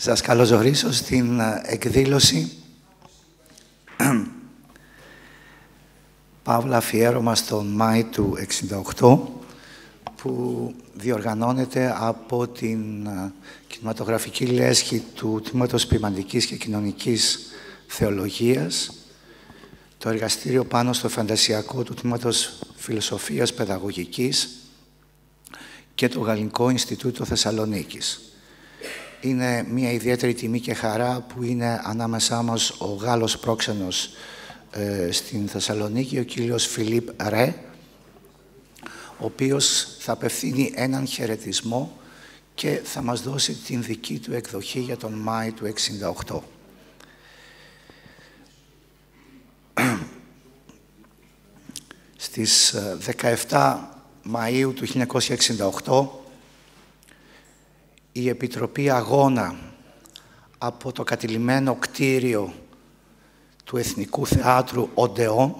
Σας καλωσορίσω στην εκδήλωση Παύλα αφιέρωμα στον Μάη του 1968 που διοργανώνεται από την κινηματογραφική λέσχη του Τμήματος Ποιμαντικής και Κοινωνικής Θεολογίας, το εργαστήριο πάνω στο φαντασιακό του Τμήματος Φιλοσοφίας Παιδαγωγικής και το Γαλλικό Ινστιτούτο Θεσσαλονίκης. Είναι μια ιδιαίτερη τιμή και χαρά που είναι ανάμεσά μας ο Γάλλος πρόξενος στην Θεσσαλονίκη, ο κύριος Φιλίπ Ρε, ο οποίος θα απευθύνει έναν χαιρετισμό και θα μας δώσει την δική του εκδοχή για τον Μάη του 1968. Στις 17 Μαΐου του 1968, η Επιτροπή Αγώνα από το κατηλημμένο κτίριο του Εθνικού Θεάτρου Οντεόν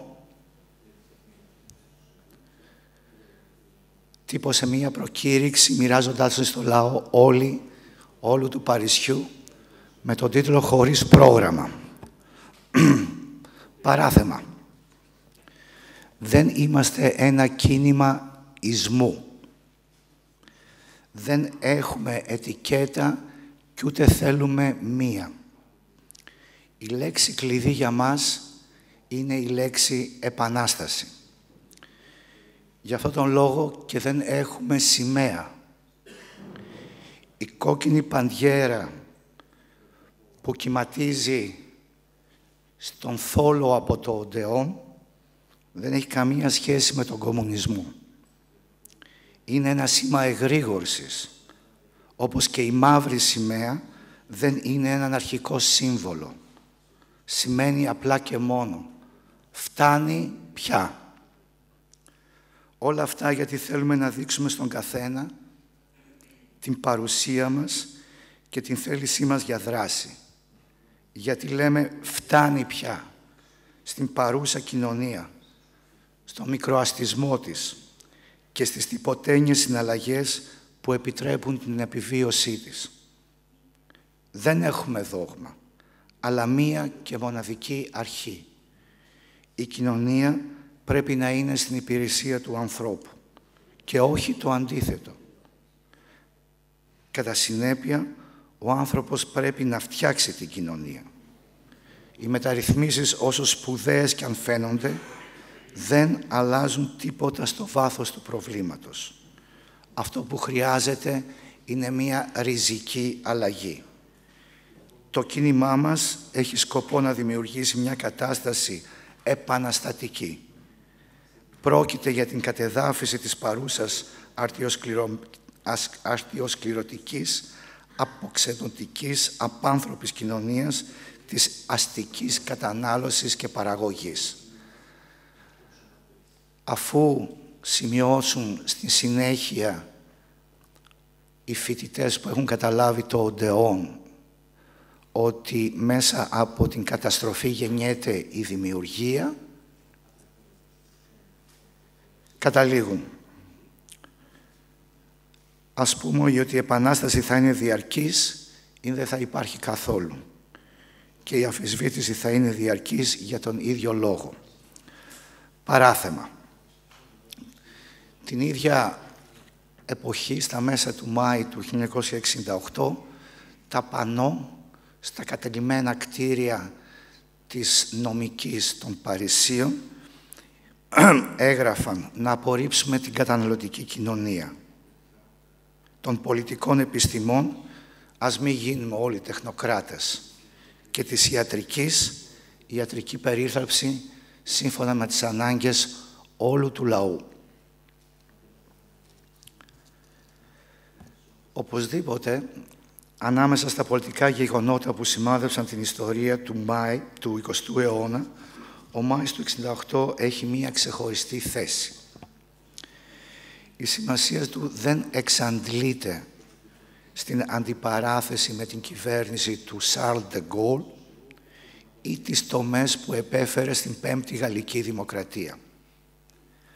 τύπωσε μία προκήρυξη μοιράζοντάς στο λαό όλου του Παρισιού με τον τίτλο «Χωρίς πρόγραμμα». Παράθεμα. Δεν είμαστε ένα κίνημα ισμού. Δεν έχουμε ετικέτα κι ούτε θέλουμε μία. Η λέξη κλειδί για μας είναι η λέξη επανάσταση. Γι' αυτόν τον λόγο και δεν έχουμε σημαία. Η κόκκινη παντιέρα που κυματίζει στον θόλο από το Οντεόν δεν έχει καμία σχέση με τον κομμουνισμό. Είναι ένα σήμα εγρήγορσης, όπως και η μαύρη σημαία δεν είναι ένα αναρχικό σύμβολο. Σημαίνει απλά και μόνο φτάνει πια. Όλα αυτά γιατί θέλουμε να δείξουμε στον καθένα την παρουσία μας και την θέλησή μας για δράση. Γιατί λέμε φτάνει πια στην παρούσα κοινωνία, στο μικροαστισμό της και στις τυποτένιες συναλλαγές που επιτρέπουν την επιβίωσή της. Δεν έχουμε δόγμα, αλλά μία και μοναδική αρχή. Η κοινωνία πρέπει να είναι στην υπηρεσία του ανθρώπου και όχι το αντίθετο. Κατά συνέπεια, ο άνθρωπος πρέπει να φτιάξει την κοινωνία. Οι μεταρρυθμίσεις, όσο σπουδαίες κι αν φαίνονται, δεν αλλάζουν τίποτα στο βάθος του προβλήματος. Αυτό που χρειάζεται είναι μία ριζική αλλαγή. Το κίνημά μας έχει σκοπό να δημιουργήσει μια κατάσταση επαναστατική. Πρόκειται για την κατεδάφιση της παρούσας αρτιοσκληρωτικής, αποξενωτικής, απάνθρωπης κοινωνίας, της αστικής κατανάλωσης και παραγωγής. Αφού σημειώσουν στη συνέχεια οι φοιτητές που έχουν καταλάβει το Οντεόν ότι μέσα από την καταστροφή γεννιέται η δημιουργία, καταλήγουν. Ας πούμε ότι η Επανάσταση θα είναι διαρκής ή δεν θα υπάρχει καθόλου. Και η αμφισβήτηση θα είναι διαρκής για τον ίδιο λόγο. Παράθεμα. Την ίδια εποχή, στα μέσα του Μάη του 1968, τα πανό στα κατελημμένα κτίρια της νομικής των Παρισίων έγραφαν να απορρίψουμε την καταναλωτική κοινωνία. Των πολιτικών επιστημών ας μην γίνουμε όλοι τεχνοκράτες και της ιατρική περίθαλψη σύμφωνα με τις ανάγκες όλου του λαού. Οπωσδήποτε, ανάμεσα στα πολιτικά γεγονότα που σημάδεψαν την ιστορία του 20ου αιώνα, ο Μάης του 1968 έχει μία ξεχωριστή θέση. Η σημασία του δεν εξαντλείται στην αντιπαράθεση με την κυβέρνηση του Charles de Gaulle ή τις τομές που επέφερε στην Πέμπτη Γαλλική Δημοκρατία.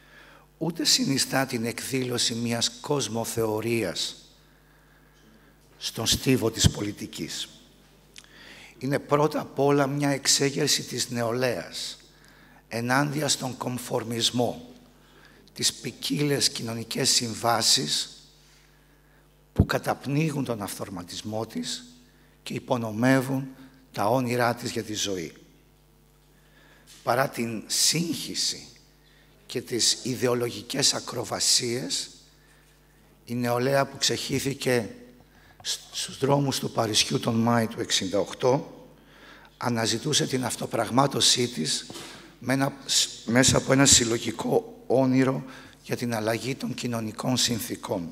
Ούτε συνιστά την εκδήλωση μιας κοσμοθεωρίας στον στίβο της πολιτικής. Είναι πρώτα απ' όλα μια εξέγερση της νεολαίας ενάντια στον κομφορμισμό, τις ποικίλες κοινωνικές συμβάσεις που καταπνίγουν τον αυθορματισμό της και υπονομεύουν τα όνειρά της για τη ζωή. Παρά την σύγχυση και τις ιδεολογικές ακροβασίες, η νεολαία που ξεχύθηκε στους δρόμους του Παρισιού τον Μάη του 1968 αναζητούσε την αυτοπραγμάτωσή της μέσα από ένα συλλογικό όνειρο για την αλλαγή των κοινωνικών συνθήκων.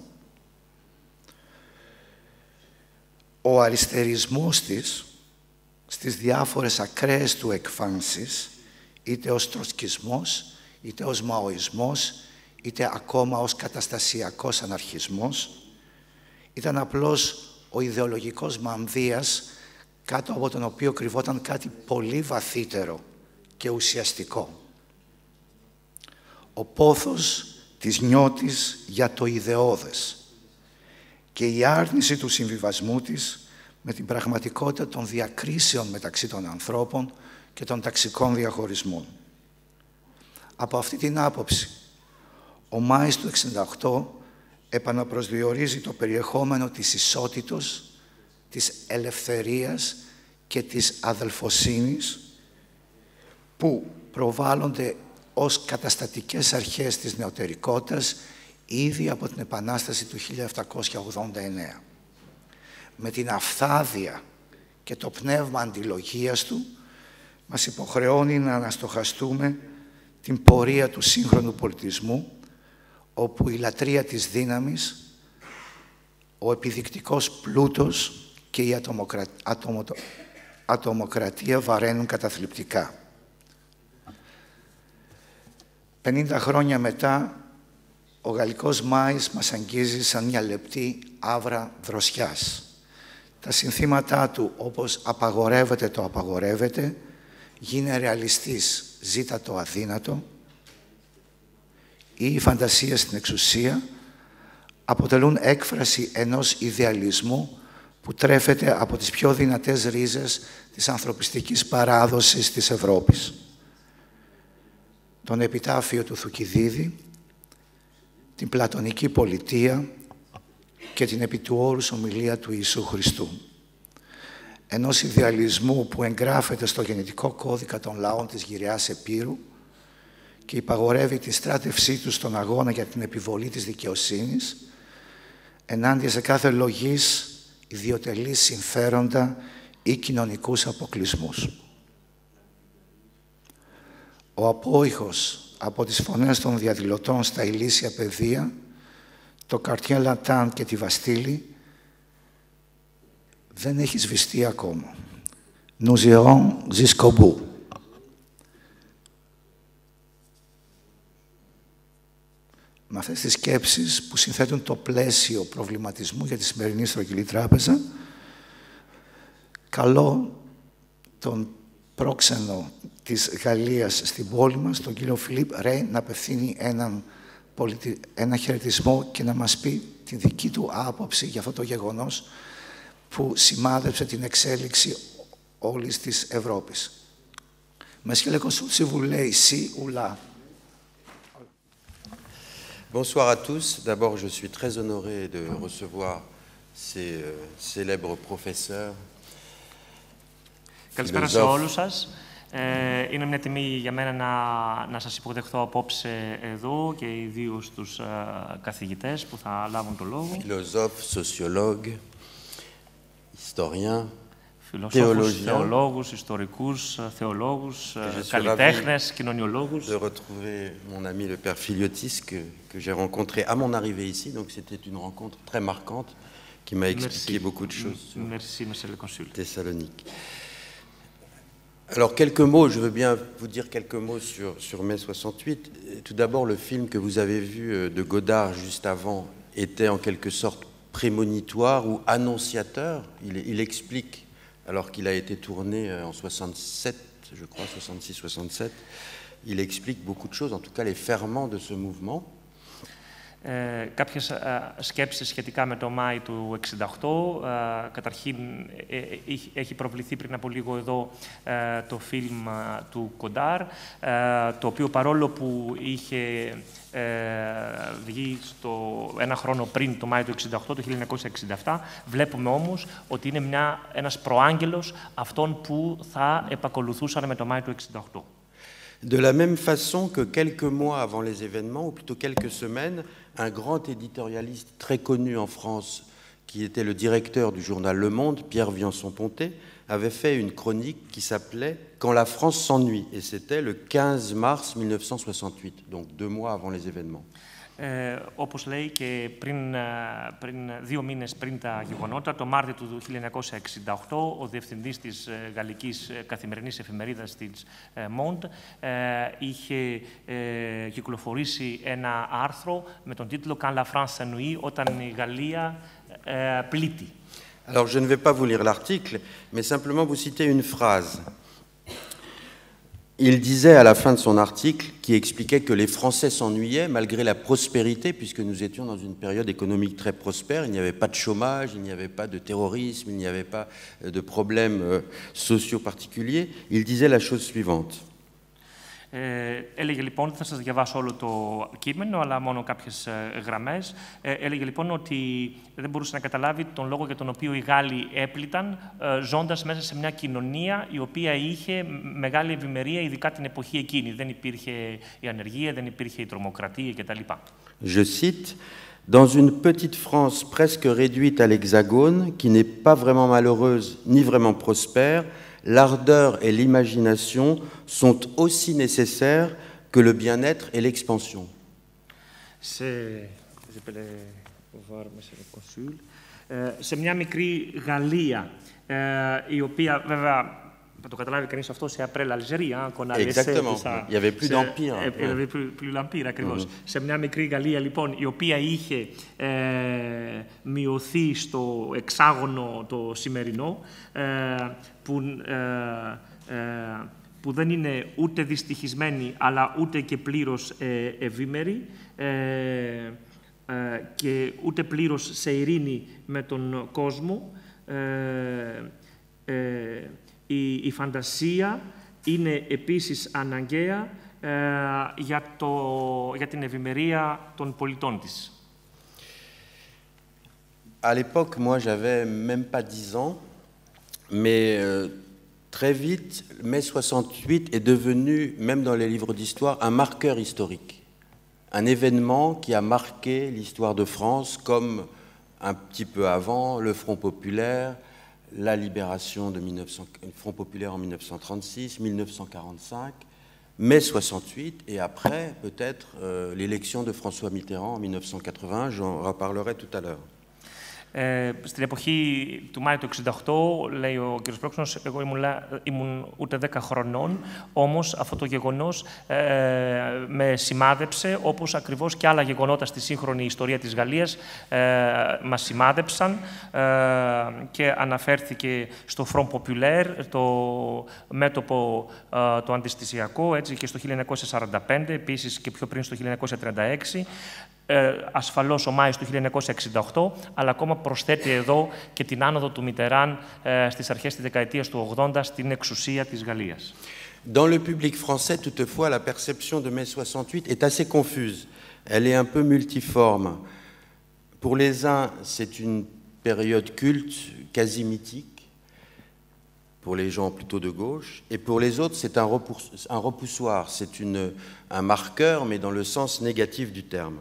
Ο αριστερισμός της στις διάφορες ακραίες του εκφάνσεις, είτε ως τροσκισμός, είτε ως μαοισμός, είτε ακόμα ως καταστασιακός αναρχισμός, ήταν απλώς ο ιδεολογικός μανδύας κάτω από τον οποίο κρυβόταν κάτι πολύ βαθύτερο και ουσιαστικό. Ο πόθος της νιώτης για το ιδεώδες και η άρνηση του συμβιβασμού της με την πραγματικότητα των διακρίσεων μεταξύ των ανθρώπων και των ταξικών διαχωρισμών. Από αυτή την άποψη, ο Μάης του 1968 επαναπροσδιορίζει το περιεχόμενο της ισότητος, της ελευθερίας και της αδελφοσύνης που προβάλλονται ως καταστατικές αρχές της νεωτερικότητας ήδη από την Επανάσταση του 1789. Με την αυθάδεια και το πνεύμα αντιλογίας του μας υποχρεώνει να αναστοχαστούμε την πορεία του σύγχρονου πολιτισμού, όπου η λατρεία της δύναμης, ο επιδεικτικός πλούτος και η ατομοκρατία βαραίνουν καταθλιπτικά. 50 χρόνια μετά, ο γαλλικός Μάης μας αγγίζει σαν μια λεπτή άβρα δροσιάς. Τα συνθήματά του, όπως «απαγορεύεται το απαγορεύεται», «γίνε ρεαλιστής, ζήτα το αδύνατο» ή «η φαντασία στην εξουσία» αποτελούν έκφραση ενός ιδεαλισμού που τρέφεται από τις πιο δυνατές ρίζες της ανθρωπιστικής παράδοσης της Ευρώπης. Τον επιτάφιο του Θουκυδίδη, την πλατωνική πολιτεία και την επί του όρους ομιλία του Ιησού Χριστού. Ενός ιδεαλισμού που εγγράφεται στο γενετικό κώδικα των λαών της Γυραίας Επίρου και υπαγορεύει τη στράτευσή του στον αγώνα για την επιβολή της δικαιοσύνης ενάντια σε κάθε λογής, ιδιωτελείς συμφέροντα ή κοινωνικούς αποκλεισμούς. Ο απόϊχος από τις φωνές των διαδηλωτών στα ηλίσια πεδία, το Quartier Latin και τη Βαστίλη δεν έχει σβηστεί ακόμα. Nous irons jusqu'au bout. Με αυτές τις σκέψεις που συνθέτουν το πλαίσιο προβληματισμού για τη σημερινή στρογγυλή τράπεζα, καλώ τον πρόξενο της Γαλλίας στην πόλη μας, τον κύριο Φιλίπ Ρέι, να απευθύνει ένα χαιρετισμό και να μας πει την δική του άποψη για αυτό το γεγονός που σημάδεψε την εξέλιξη όλης της Ευρώπης. Monsieur le consul, si vous voulez, ici ou là. Bonsoir à tous. D'abord, je suis très honoré de recevoir ces célèbres professeurs. Καλησπέρα σε όλους σας. Είναι μια τιμή για μένα να σας υποδεχθώ απόψε εδώ και ιδίως τους καθηγητές που θα λάβουν το λόγο. Philosophes, sociologues, historiens, Φιλοσόφους, θεολόγους, ιστορικούς, θεολόγους, καλλιτέχνες, κοινωνιολόγους. De retrouver mon ami le père Filiotis que j'ai rencontré à mon arrivée ici. Donc c'était une rencontre très marquante qui m'a expliqué beaucoup de choses sur Thessalonique. Alors, quelques mots, je veux bien vous dire quelques mots sur mai 68. Tout d'abord, le film que vous avez vu de Godard juste avant était en quelque sorte prémonitoire ou annonciateur. Il explique, alors qu'il a été tourné en 67, je crois, 66-67, il explique beaucoup de choses, en tout cas les ferments de ce mouvement. Κάποιες σκέψεις σχετικά με το Μάη του 1968. Καταρχήν, έχει προβληθεί πριν από λίγο εδώ το φιλμ του Κοντάρ, το οποίο παρόλο που είχε βγει ένα χρόνο πριν το Μάιο του 1968, το 1967, βλέπουμε όμως ότι είναι ένας προάγγελος αυτών που θα επακολουθούσαν με το Μάιο του 1968. De la même façon que quelques mois avant les événements, ou plutôt quelques semaines, un grand éditorialiste très connu en France, qui était le directeur du journal Le Monde, Pierre Viançon-Pontet, avait fait une chronique qui s'appelait « Quand la France s'ennuie ». Et c'était le 15 mars 1968, donc 2 mois avant les événements. Όπως λέει και πριν 2 μήνες πριν τα γεγονότα, το Μάρτιο του 1968, ο διευθυντής της γαλλικής καθημερινής εφημερίδας της Monde είχε κυκλοφορήσει ένα άρθρο με τον τίτλο «Quand la France s'ennuie», όταν η Γαλλία πλήττει. Alors, je ne vais pas vous lire l'article, mais simplement vous citer une phrase. Il disait à la fin de son article, qui expliquait que les Français s'ennuyaient malgré la prospérité, puisque nous étions dans une période économique très prospère, il n'y avait pas de chômage, il n'y avait pas de terrorisme, il n'y avait pas de problèmes sociaux particuliers. Il disait la chose suivante. Έλεγε λοιπόν, θα σας διαβάσω όλο το κείμενο, αλλά μόνο κάποιες γραμμές. Έλεγε λοιπόν ότι δεν μπορούσε να καταλάβει τον λόγο για τον οποίο οι Γάλλοι έπληταν, ζώντας μέσα σε μια κοινωνία η οποία είχε μεγάλη ευημερία, ειδικά την εποχή εκείνη. Δεν υπήρχε η ανεργία, δεν υπήρχε η τρομοκρατία κτλ. Je cite, dans une petite France presque réduite à l'Hexagone, qui n'est pas vraiment malheureuse ni vraiment prospère, l'ardeur et l'imagination sont aussi nécessaires que le bien-être et l'expansion. Σε μια μικρή Γαλλία, η οποία βέβαια, θα το καταλάβει κανείς αυτό, σε après l'Algérie, qu'on a laissé ça. Il y avait plus d'empire. Il y avait plus l'empire, ακριβώς. Σε μια μικρή Γαλλία, λοιπόν, η οποία είχε μειωθεί στο εξάγωνο το σημερινό, που δεν είναι ούτε δυστυχισμένη, αλλά ούτε και πλήρως ευήμερη, και ούτε πλήρως σε ειρήνη με τον κόσμο. Η φαντασία είναι επίσης αναγκαία για την ευημερία των πολιτών της. À l'époque, moi, j'avais même pas 10 ans, mais très vite, mai 68 est devenu, même dans les livres d'histoire, un marqueur historique. Un événement qui a marqué l'histoire de France, comme un petit peu avant, le Front populaire, la libération de Front populaire en 1936, 1945, mai 68, et après, peut-être, l'élection de François Mitterrand en 1980, j'en reparlerai tout à l'heure. Στην εποχή του Μάη του 1968, λέει ο κ. Πρόξενος, εγώ ήμουν ούτε 10 χρονών, όμως αυτό το γεγονός με σημάδεψε, όπως ακριβώς και άλλα γεγονότα στη σύγχρονη ιστορία της Γαλλίας μας σημάδεψαν, και αναφέρθηκε στο Front Populaire, το μέτωπο το αντιστασιακό, έτσι, και στο 1945, επίσης και πιο πριν στο 1936, ασφαλώς ο Μάης του 1968, αλλά ακόμα προσθέτει εδώ και την άνοδο του Μιτεράν στις αρχές της δεκαετίας του 80 στην εξουσία της Γαλλίας. Dans le public français, toutefois, la perception de mai 68 est assez confuse. Elle est un peu multiforme. Pour les uns, c'est une période culte, quasi mythique, pour les gens plutôt de gauche, et pour les autres, c'est un repoussoir, c'est un marqueur, mais dans le sens négatif du terme.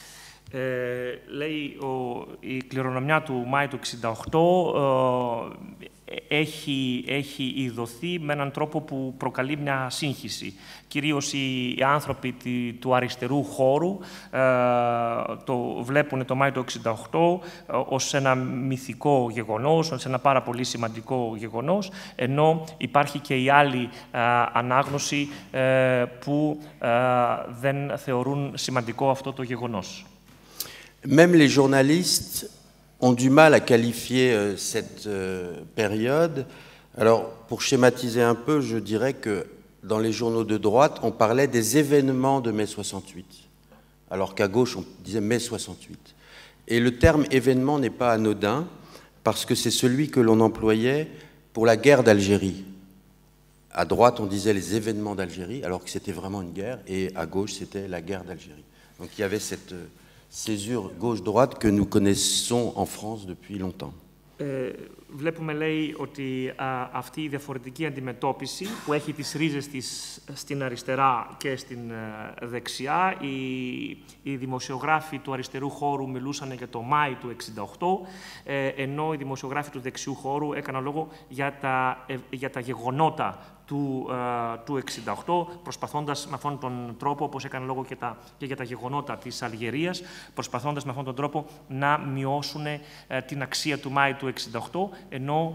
Λέει η κληρονομιά του Μάη του 1968 έχει ειδωθεί με έναν τρόπο που προκαλεί μια σύγχυση. Κυρίως οι άνθρωποι του αριστερού χώρου το βλέπουν το Μάη του 1968 ως ένα μυθικό γεγονός, ως ένα πάρα πολύ σημαντικό γεγονός, ενώ υπάρχει και η άλλη ανάγνωση που δεν θεωρούν σημαντικό αυτό το γεγονός. Même les journalistes ont du mal à qualifier cette période. Alors, pour schématiser un peu, je dirais que dans les journaux de droite, on parlait des événements de mai 68. alors qu'à gauche, on disait mai 68. Et le terme événement n'est pas anodin, parce que c'est celui que l'on employait pour la guerre d'Algérie. À droite, on disait les événements d'Algérie, alors que c'était vraiment une guerre, et à gauche, c'était la guerre d'Algérie. Donc il y avait cette césure gauche-droite que nous connaissons en France depuis longtemps. Βλέπουμε, λέει, ότι αυτή η διαφορετική αντιμετώπιση που έχει τις ρίζες της στην αριστερά και στην δεξιά, οι δημοσιογράφοι του αριστερού χώρου μιλούσαν για το Μάη του 1968, ενώ οι δημοσιογράφοι του δεξιού χώρου έκαναν λόγο για τα γεγονότα του 1968, προσπαθώντας με αυτόν τον τρόπο, όπως έκανε λόγο και για τα γεγονότα της Αλγερίας, προσπαθώντας με αυτόν τον τρόπο να μειώσουν την αξία του Μάη του 1968, ενώ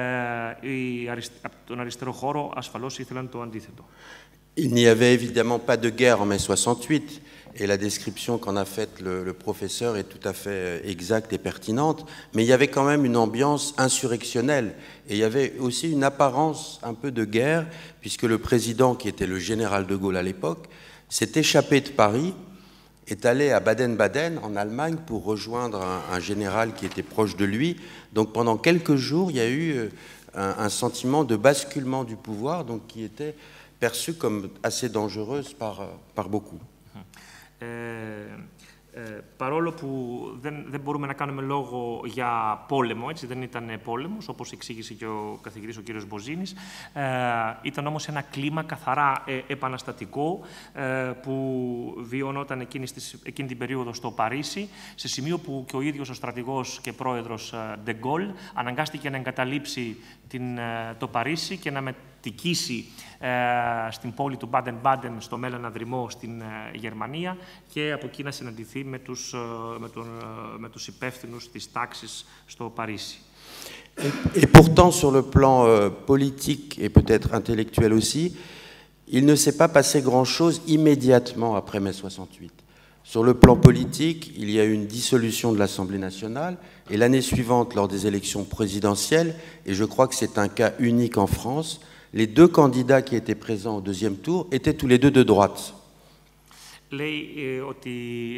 τον αριστερό χώρο ασφαλώς ήθελαν το αντίθετο. Il n'y avait évidemment pas de guerre en mai 68, et la description qu'en a faite le professeur est tout à fait exacte et pertinente, mais il y avait quand même une ambiance insurrectionnelle, et il y avait aussi une apparence un peu de guerre, puisque le président, qui était le général de Gaulle à l'époque, s'est échappé de Paris, est allé à Baden-Baden, en Allemagne, pour rejoindre un général qui était proche de lui. Donc pendant quelques jours, il y a eu un sentiment de basculement du pouvoir, donc qui était perçue comme assez dangereuse par beaucoup. Παρόλο που δεν μπορούμε να κάνουμε λόγο για πόλεμο, έτσι, δεν ήταν πόλεμος, όπως εξήγησε και ο καθηγητής ο κύριος Μποζίνης, ήταν όμως ένα κλίμα καθαρά επαναστατικό που βιώνονταν εκείνη την περίοδο στο Παρίσι, σε σημείο που και ο ίδιος ο στρατηγός και πρόεδρος Ντε Γκόλ αναγκάστηκε να εγκαταλείψει το Παρίσι και να μετικήσει στην πόλη του Μπάντεν-Μπάντεν, στο Μέλανα Δρυμό στην Γερμανία, και από εκεί να συναντηθεί με τους υπεύθυνους της τάξης στο Παρίσι. Et pourtant, sur le plan politique et peut-être intellectuel aussi, il ne s'est pas passé grand-chose immédiatement après mai 68. Sur le plan politique, il y a eu une dissolution de l'Assemblée nationale, et l'année suivante, lors des élections présidentielles, et je crois que c'est un cas unique en France, les deux candidats qui étaient présents au deuxième tour étaient tous les deux de droite. Λέει ότι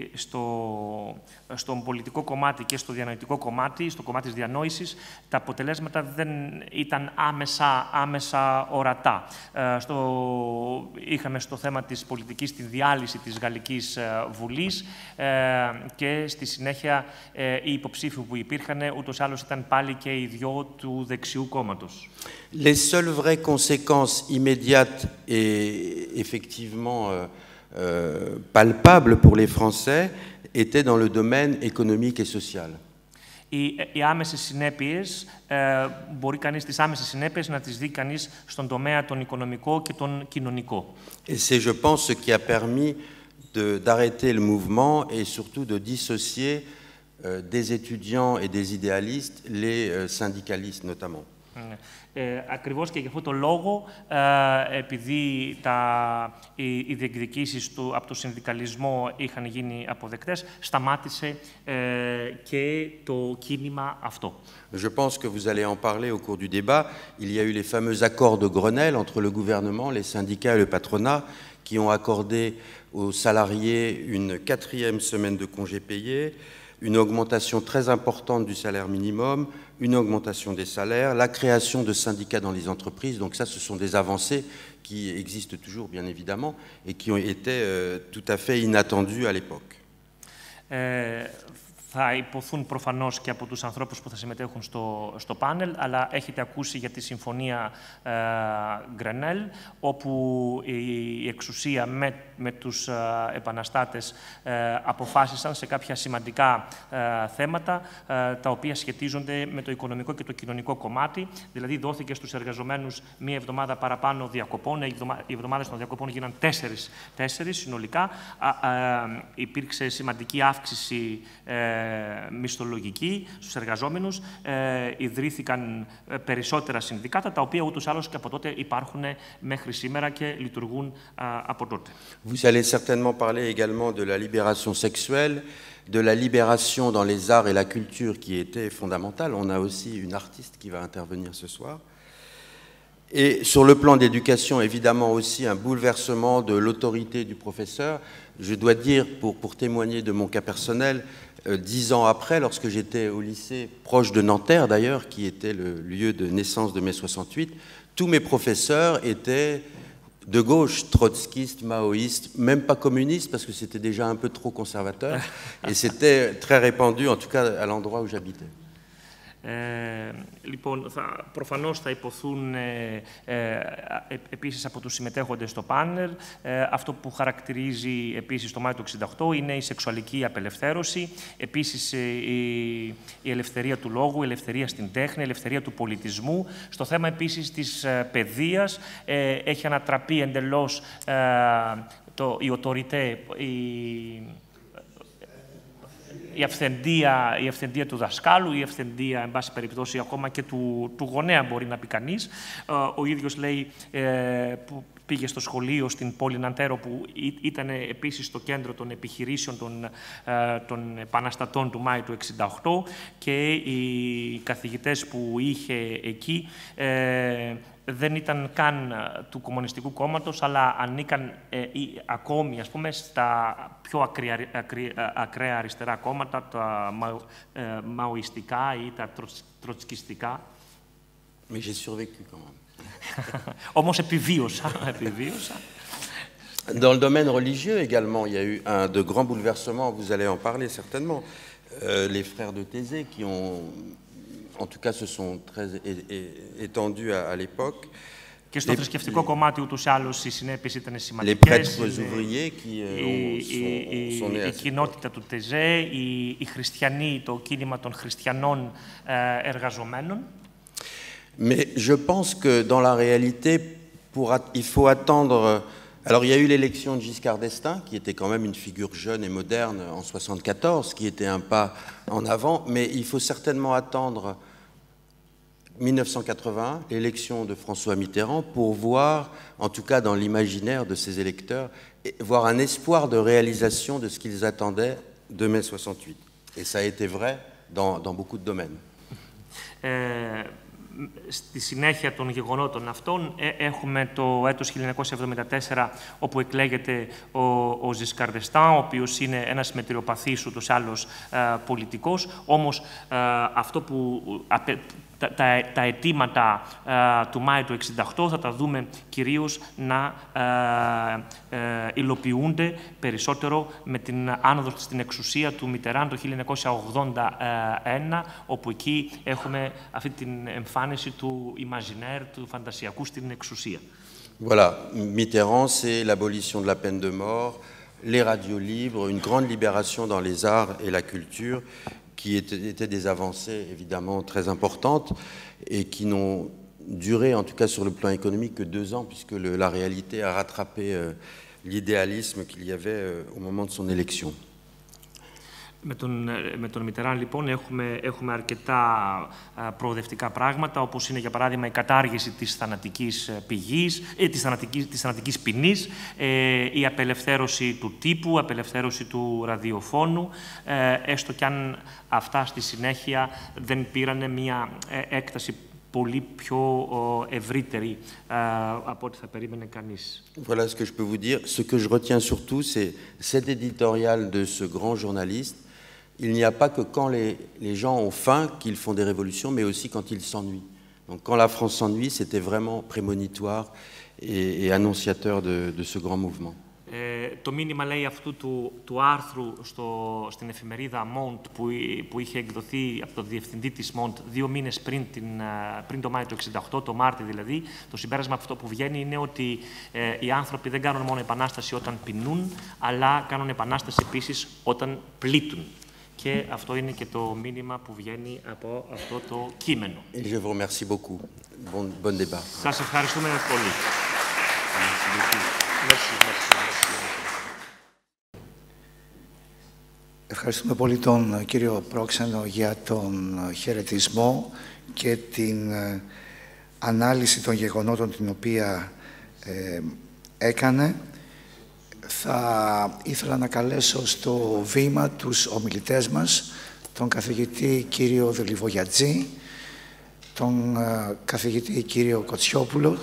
στον πολιτικό κομμάτι και στο διανοητικό κομμάτι, στο κομμάτι της διανόησης, τα αποτελέσματα δεν ήταν άμεσα ορατά. Είχαμε στο θέμα της πολιτικής την διάλυση της Γαλλικής Βουλής και στη συνέχεια οι υποψήφοι που υπήρχαν ούτως ή άλλως ήταν πάλι και οι δυο του δεξιού κόμματος. Les seules vraies conséquences immédiates et effectivement palpables pour les Français étaient dans le domaine économique et social. Οι άμεσες συνέπειες, μπορεί κανείς τις άμεσες συνέπειες να τις δει κανείς στον τομέα τον οικονομικό και τον κοινωνικό. Et c'est, je pense, ce qui a permis d'arrêter le mouvement et surtout de dissocier des étudiants et des idéalistes, les syndicalistes notamment. Ακριβώς και για αυτόν τον λόγο, επειδή οι διεκδικήσεις από το συνδικαλισμό είχαν γίνει αποδεκτές, σταμάτησε και το κίνημα αυτό. Je pense que vous allez en parler au cours du débat. Il y a eu les fameux accords de Grenelle entre le gouvernement, les syndicats et le patronat qui ont accordé aux salariés une 4e semaine de congés payés, une augmentation très importante du salaire minimum, une augmentation des salaires, la création de syndicats dans les entreprises. Donc ça, ce sont des avancées qui existent toujours, bien évidemment, et qui ont été tout à fait inattendues à l'époque. Θα υποθούν προφανώς και από τους ανθρώπους που θα συμμετέχουν στο πάνελ, αλλά έχετε ακούσει για τη συμφωνία Γκρενέλ, όπου η εξουσία με τους επαναστάτες αποφάσισαν σε κάποια σημαντικά θέματα, τα οποία σχετίζονται με το οικονομικό και το κοινωνικό κομμάτι. Δηλαδή δόθηκε στους εργαζομένους μία εβδομάδα παραπάνω διακοπών, οι εβδομάδες των διακοπών γίναν 4 συνολικά. Υπήρξε σημαντική αύξηση μισθολογική στους εργαζόμενους, ιδρύθηκαν περισσότερα συνδικάτα, τα οποία ούτως άλλως και από τότε υπάρχουν μέχρι σήμερα και λειτουργούν από τότε. Vous allez certainement parler également de la libération sexuelle, de la libération dans les arts et la culture qui était fondamentale. On a aussi une artiste qui va intervenir ce soir. Et sur le plan d'éducation, évidemment aussi un bouleversement de l'autorité du professeur. Je dois dire, pour témoigner de mon cas personnel, 10 ans après, lorsque j'étais au lycée, proche de Nanterre d'ailleurs, qui était le lieu de naissance de mai 68, tous mes professeurs étaient de gauche, trotskistes, maoïstes, même pas communistes, parce que c'était déjà un peu trop conservateur, et c'était très répandu, en tout cas à l'endroit où j'habitais. Λοιπόν, προφανώς θα υποθούν επίσης από τους συμμετέχοντες στο πάνελ. Αυτό που χαρακτηρίζει επίσης το Μάιο του 1968 είναι η σεξουαλική απελευθέρωση, επίσης η ελευθερία του λόγου, η ελευθερία στην τέχνη, η ελευθερία του πολιτισμού. Στο θέμα επίσης της παιδείας έχει ανατραπεί εντελώς η οτοριτέ, η αυθεντία του δασκάλου, η αυθεντία, εν πάση περιπτώσει, ακόμα και του γονέα, μπορεί να πει κανείς. Ο ίδιος λέει που πήγε στο σχολείο στην πόλη Ναντέρο, που ήταν επίσης στο κέντρο των επιχειρήσεων των επαναστατών του Μάη του 1968, και οι καθηγητές που είχε εκεί δεν ήταν καν του Κομμουνιστικού Κόμματος, αλλά ανήκαν ακόμη, ας πούμε, στα πιο ακραία αριστερά κόμματα, τα μαοιστικά ή τα τροτσκιστικά. Mais j'ai survécu quand même. Όμως επιβίωσα. Dans le domaine religieux également, il y a eu de grands bouleversements, vous allez en parler certainement. Les frères de Thésée qui ont... En tout cas, se sont très étendus à l'époque. Και στο θρησκευτικό κομμάτι ούτως ή άλλως οι συνέπειες ήταν σημαντικές. Η κοινότητα του Τεζέ, οι χριστιανοί, το κίνημα των χριστιανών εργαζομένων. Mais je pense que dans la réalité, il faut attendre... Alors, il y a eu l'élection de Giscard d'Estaing, qui était quand même une figure jeune et moderne en 1974, qui était un pas en avant, mais il faut certainement attendre 1981, l'élection de François Mitterrand, pour voir, en tout cas dans l'imaginaire de ses électeurs, voir un espoir de réalisation de ce qu'ils attendaient de mai 68. Et ça a été vrai dans beaucoup de domaines. Στη συνέχεια των γεγονότων αυτών έχουμε το έτος 1974, όπου εκλέγεται ο Ζισκάρ ντ'Εστάιν, ο οποίος είναι ένας μετριοπαθής ούτως άλλως πολιτικός, όμως αυτό που τα αιτήματα του Μάη του 1968 θα τα δούμε κυρίως να υλοποιούνται περισσότερο με την άνοδο στην εξουσία του Μιτεράν το 1981, όπου εκεί έχουμε αυτή την εμφάνιση του imaginaire, του φαντασιακού στην εξουσία. Voilà, Mitterrand, c'est l'abolition de la peine de mort, les radios libres, une grande libération dans les arts et la culture, qui étaient des avancées évidemment très importantes et qui n'ont duré, en tout cas sur le plan économique, que 2 ans, puisque la réalité a rattrapé l'idéalisme qu'il y avait au moment de son élection. Με τον Μιτεράν, λοιπόν, έχουμε αρκετά προοδευτικά πράγματα, όπως είναι, για παράδειγμα, η κατάργηση της θανατικής της θανατικής ποινής, η απελευθέρωση του τύπου, απελευθέρωση του ραδιοφώνου, έστω κι αν αυτά στη συνέχεια δεν πήραν μια έκταση πολύ πιο ευρύτερη από ό,τι θα περίμενε κανείς. Voilà ce que je peux vous dire. Ce que je retiens surtout, c'est cet éditorial de ce grand journaliste. Il n'y a pas que quand les gens ont faim qu'ils font des révolutions, mais aussi quand ils s'ennuient. Donc quand la France s'ennuie, c'était vraiment prémonitoire et annonciateur de ce grand mouvement. Το μήνυμα, λέει, αυτού του άρθρου στην εφημερίδα Mont, που είχε εκδοθεί από τον διευθυντή της Mont 2 μήνες πριν το Μάιο του 1968, το Μάρτι δηλαδή, το συμπέρασμα αυτό που βγαίνει είναι ότι οι άνθρωποι δεν κάνουν μόνο επανάσταση όταν πεινούν, αλλά κάνουν επανάσταση επίσης όταν πλήττουν. Και αυτό είναι και το μήνυμα που βγαίνει από αυτό το κείμενο. Je vous remercie beaucoup. Bon débat. Σας ευχαριστούμε πολύ. Ευχαριστούμε πολύ τον κύριο Πρόξενο για τον χαιρετισμό και την ανάλυση των γεγονότων την οποία έκανε. Θα ήθελα να καλέσω στο βήμα τους ομιλητές μας, τον καθηγητή κύριο Δελιβογιατζή, τον καθηγητή κύριο Κοτσιόπουλο.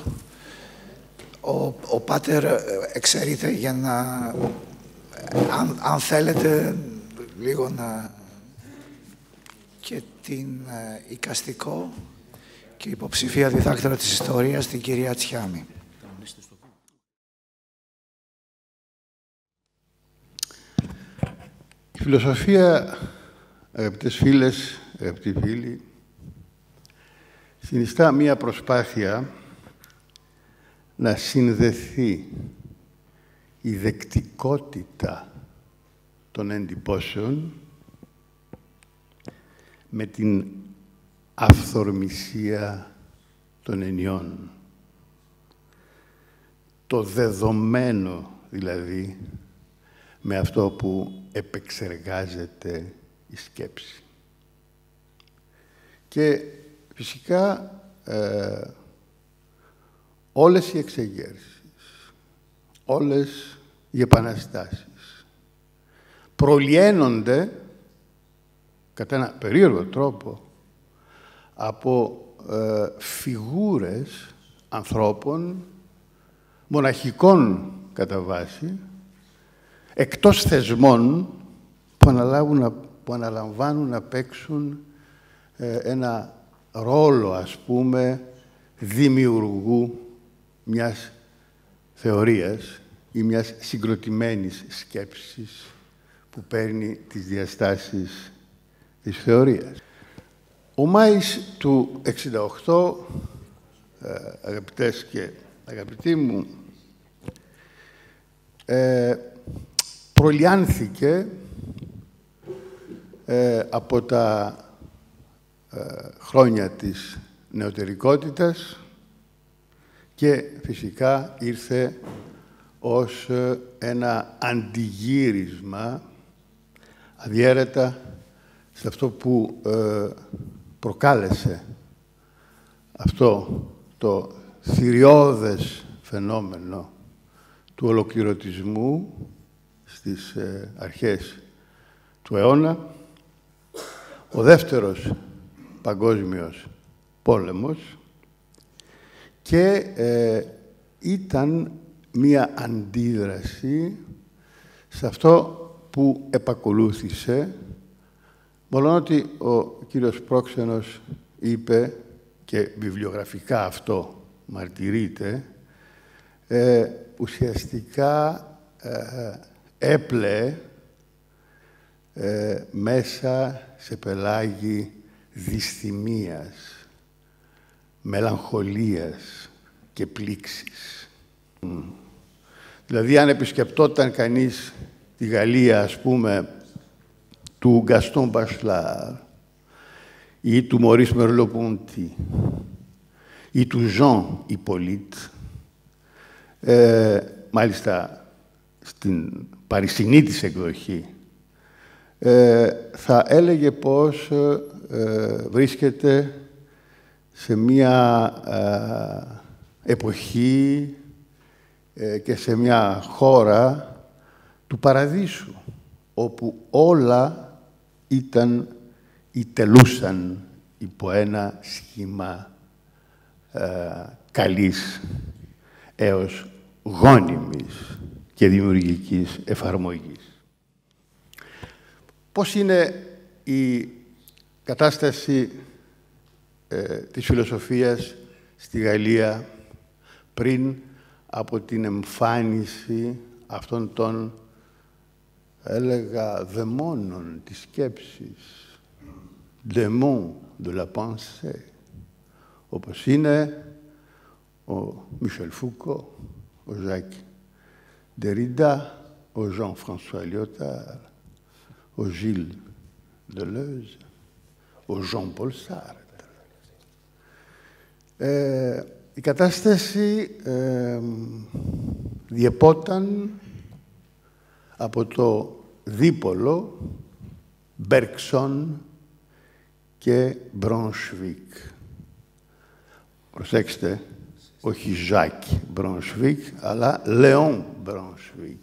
Ο Πάτερ εξαιρείται για να, αν θέλετε, λίγο να... και την εικαστικό και υποψηφία διδάκτορα της ιστορίας, την κυρία Τσιάμη. Η φιλοσοφία, αγαπητές φίλες, αγαπητοί φίλοι, συνιστά μία προσπάθεια να συνδεθεί η δεκτικότητα των εντυπώσεων με την αυθορμησία των ενιών. Το δεδομένο, δηλαδή, με αυτό που επεξεργάζεται η σκέψη. Και φυσικά όλες οι εξεγέρσεις, όλες οι επαναστάσεις προλιένονται κατά ένα περίεργο τρόπο από φιγούρες ανθρώπων μοναχικών κατά βάση, εκτός θεσμών που αναλαμβάνουν να παίξουν ένα ρόλο, ας πούμε, δημιουργού μιας θεωρίας ή μιας συγκροτημένης σκέψης που παίρνει τις διαστάσεις της θεωρίας. Ο Μάης του 68, αγαπητές και αγαπητοί μου, προλιάνθηκε από τα χρόνια της νεωτερικότητας και φυσικά ήρθε ως ένα αντιγύρισμα αδιέρετα σε αυτό που προκάλεσε αυτό το θηριώδες φαινόμενο του ολοκληρωτισμού στις αρχές του αιώνα, ο δεύτερος παγκόσμιος πόλεμος, και ήταν μία αντίδραση σε αυτό που επακολούθησε, μόλον ότι ο κύριος Πρόξενος είπε, και βιβλιογραφικά αυτό μαρτυρείται, ουσιαστικά έπλεε μέσα σε πελάγι δυσθυμίας, μελαγχολίας και πλήξης. Δηλαδή, αν επισκεπτόταν κανείς τη Γαλλία, ας πούμε, του Γκαστόν Μπασλάρ ή του Μωρίς Μερλοποντή ή του Ζαν Ιππολίτ, μάλιστα στην παρισινή της εκδοχή, θα έλεγε πως βρίσκεται σε μία εποχή και σε μία χώρα του παραδείσου, όπου όλα τελούσαν υπό ένα σχήμα καλής έως γόνιμης και δημιουργικής εφαρμογής. Πώς είναι η κατάσταση της φιλοσοφίας στη Γαλλία πριν από την εμφάνιση αυτών των, έλεγα, δαιμόνων της σκέψης, démons de la pensée, όπως είναι ο Μισελ Φούκο, ο Ζακ Derrida, ο Jean-François Lyotard, ο Gilles Deleuze, ο Jean-Paul Sartre. Η κατάσταση διεπόταν από το δίπολο Μπέρξον και Μπρονσβίκ. Προσέξτε, όχι Ζακ Μπρονσβίκ, αλλά Λέον Μπρονσβίκ.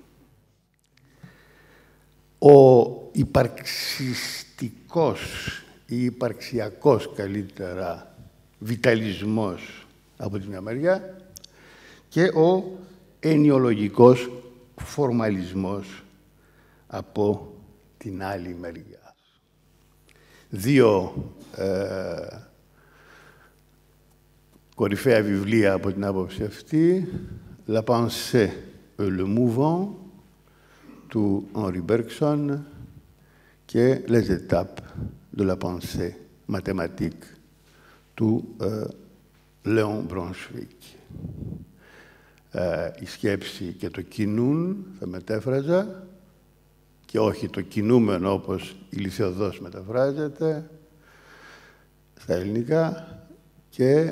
Ο υπαρξιστικός ή υπαρξιακός, καλύτερα, βιταλισμός από τη μια μεριά και ο ενιολογικός φορμαλισμός από την άλλη μεριά. Δύο κορυφαία βιβλία από την άποψη αυτή, La pensée et le mouvement του Henri Bergson και Les étapes de la pensée mathématique του Léon Brunswick. Η σκέψη και το κινούν θα μετέφραζα, και όχι το κινούμενο όπως η Λυσεοδός μεταφράζεται στα ελληνικά, και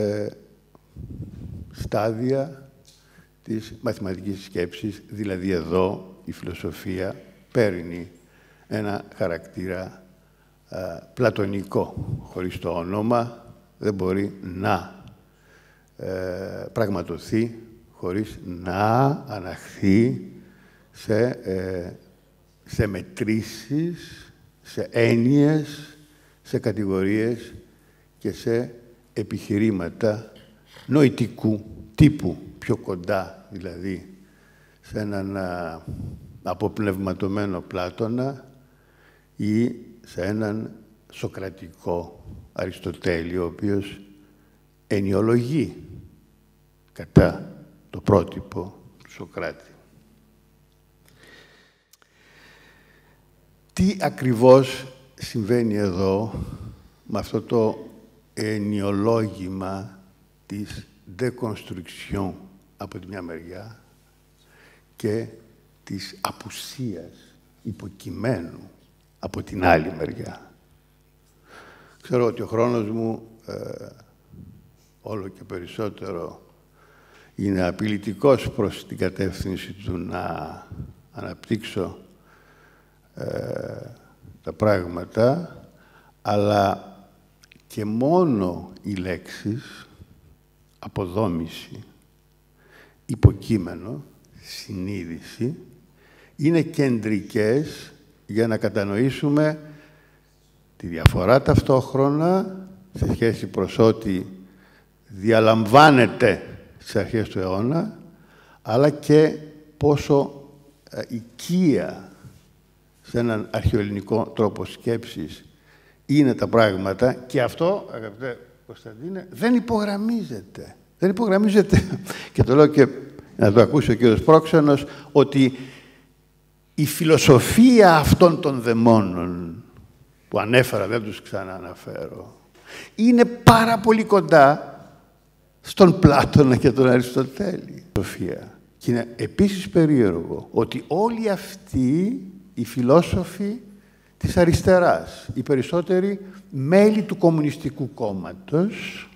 στάδια της μαθηματικής σκέψης, δηλαδή εδώ η φιλοσοφία παίρνει ένα χαρακτήρα πλατωνικό. Χωρίς το όνομα δεν μπορεί να πραγματοθεί, χωρίς να αναχθεί σε μετρήσεις, σε έννοιες, σε κατηγορίες και σε επιχειρήματα νοητικού τύπου, πιο κοντά δηλαδή σε έναν αποπνευματωμένο Πλάτωνα ή σε έναν σοκρατικό Αριστοτέλη, ο οποίος ενιολογεί κατά το πρότυπο του Σοκράτη. Τι ακριβώς συμβαίνει εδώ με αυτό το ενιολόγημα της deconstruction από τη μια μεριά και της απουσίας υποκειμένου από την άλλη μεριά. Ξέρω ότι ο χρόνος μου όλο και περισσότερο είναι απειλητικός προς την κατεύθυνση του να αναπτύξω τα πράγματα, αλλά και μόνο οι λέξεις αποδόμηση, υποκείμενο, συνείδηση είναι κεντρικές για να κατανοήσουμε τη διαφορά ταυτόχρονα σε σχέση προς ό,τι διαλαμβάνεται στις αρχές του αιώνα, αλλά και πόσο οικία σε έναν αρχαιοελληνικό τρόπο σκέψης είναι τα πράγματα, και αυτό, αγαπητέ Κωνσταντίνε, δεν υπογραμμίζεται. Δεν υπογραμμίζεται, και το λέω και να το ακούσει ο κύριος Πρόξενος, ότι η φιλοσοφία αυτών των δαιμόνων που ανέφερα, δεν τους ξανααναφέρω, είναι πάρα πολύ κοντά στον Πλάτωνα και τον Αριστοτέλη. Και είναι επίσης περίεργο ότι όλοι αυτοί οι φιλόσοφοι της αριστεράς, οι περισσότεροι μέλη του Κομμουνιστικού Κόμματος,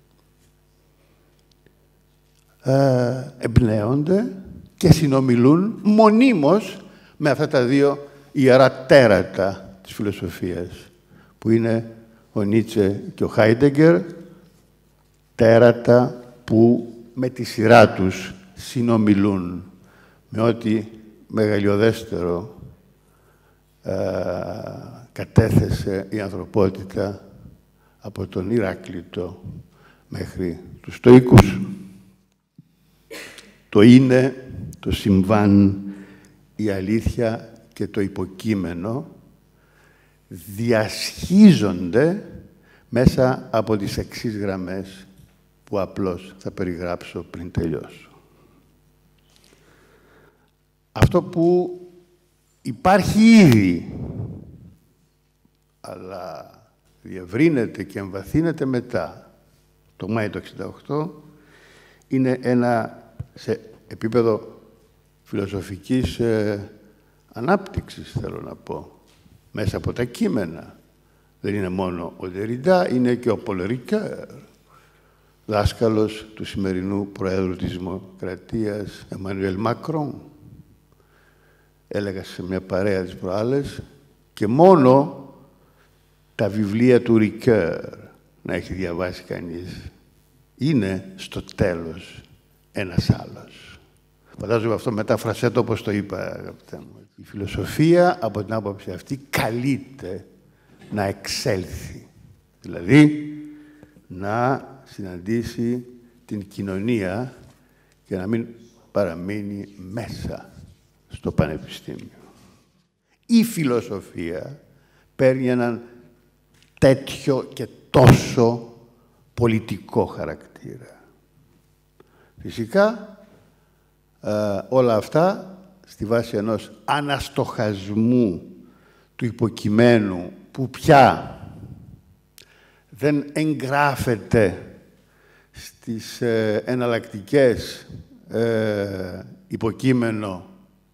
εμπνέονται και συνομιλούν μονίμως με αυτά τα δύο ιερά τέρατα της φιλοσοφίας, που είναι ο Νίτσε και ο Χάιντεγκερ, τέρατα που με τη σειρά τους συνομιλούν με ό,τι μεγαλειωδέστερο κατέθεσε η ανθρωπότητα από τον Ηράκλειτο μέχρι τους Στοίκους. Το είναι, το συμβάν, η αλήθεια και το υποκείμενο διασχίζονται μέσα από τις εξής γραμμές που απλώς θα περιγράψω πριν τελειώσω. Αυτό που υπάρχει ήδη, αλλά διευρύνεται και εμβαθύνεται μετά το Μάη του 1968, είναι ένα, σε επίπεδο φιλοσοφικής ανάπτυξης, θέλω να πω, μέσα από τα κείμενα. Δεν είναι μόνο ο Ντεριντά, είναι και ο Πολ Ρικέρ, δάσκαλος του σημερινού Προέδρου της Δημοκρατίας, Εμμανουέλ Μακρόν. Έλεγα σε μια παρέα τις προάλλες, και μόνο τα βιβλία του Ρικέρ να έχει διαβάσει κανείς, είναι στο τέλος ένας άλλος. Φαντάζομαι αυτό μετάφρασέ το όπως το είπα, αγαπητέ μου. Η φιλοσοφία από την άποψη αυτή καλείται να εξέλθει. Δηλαδή, να συναντήσει την κοινωνία και να μην παραμείνει μέσα στο πανεπιστήμιο. Η φιλοσοφία παίρνει έναν τέτοιο και τόσο πολιτικό χαρακτήρα. Φυσικά, όλα αυτά στη βάση ενός αναστοχασμού του υποκειμένου που πια δεν εγγράφεται στις εναλλακτικές υποκείμενο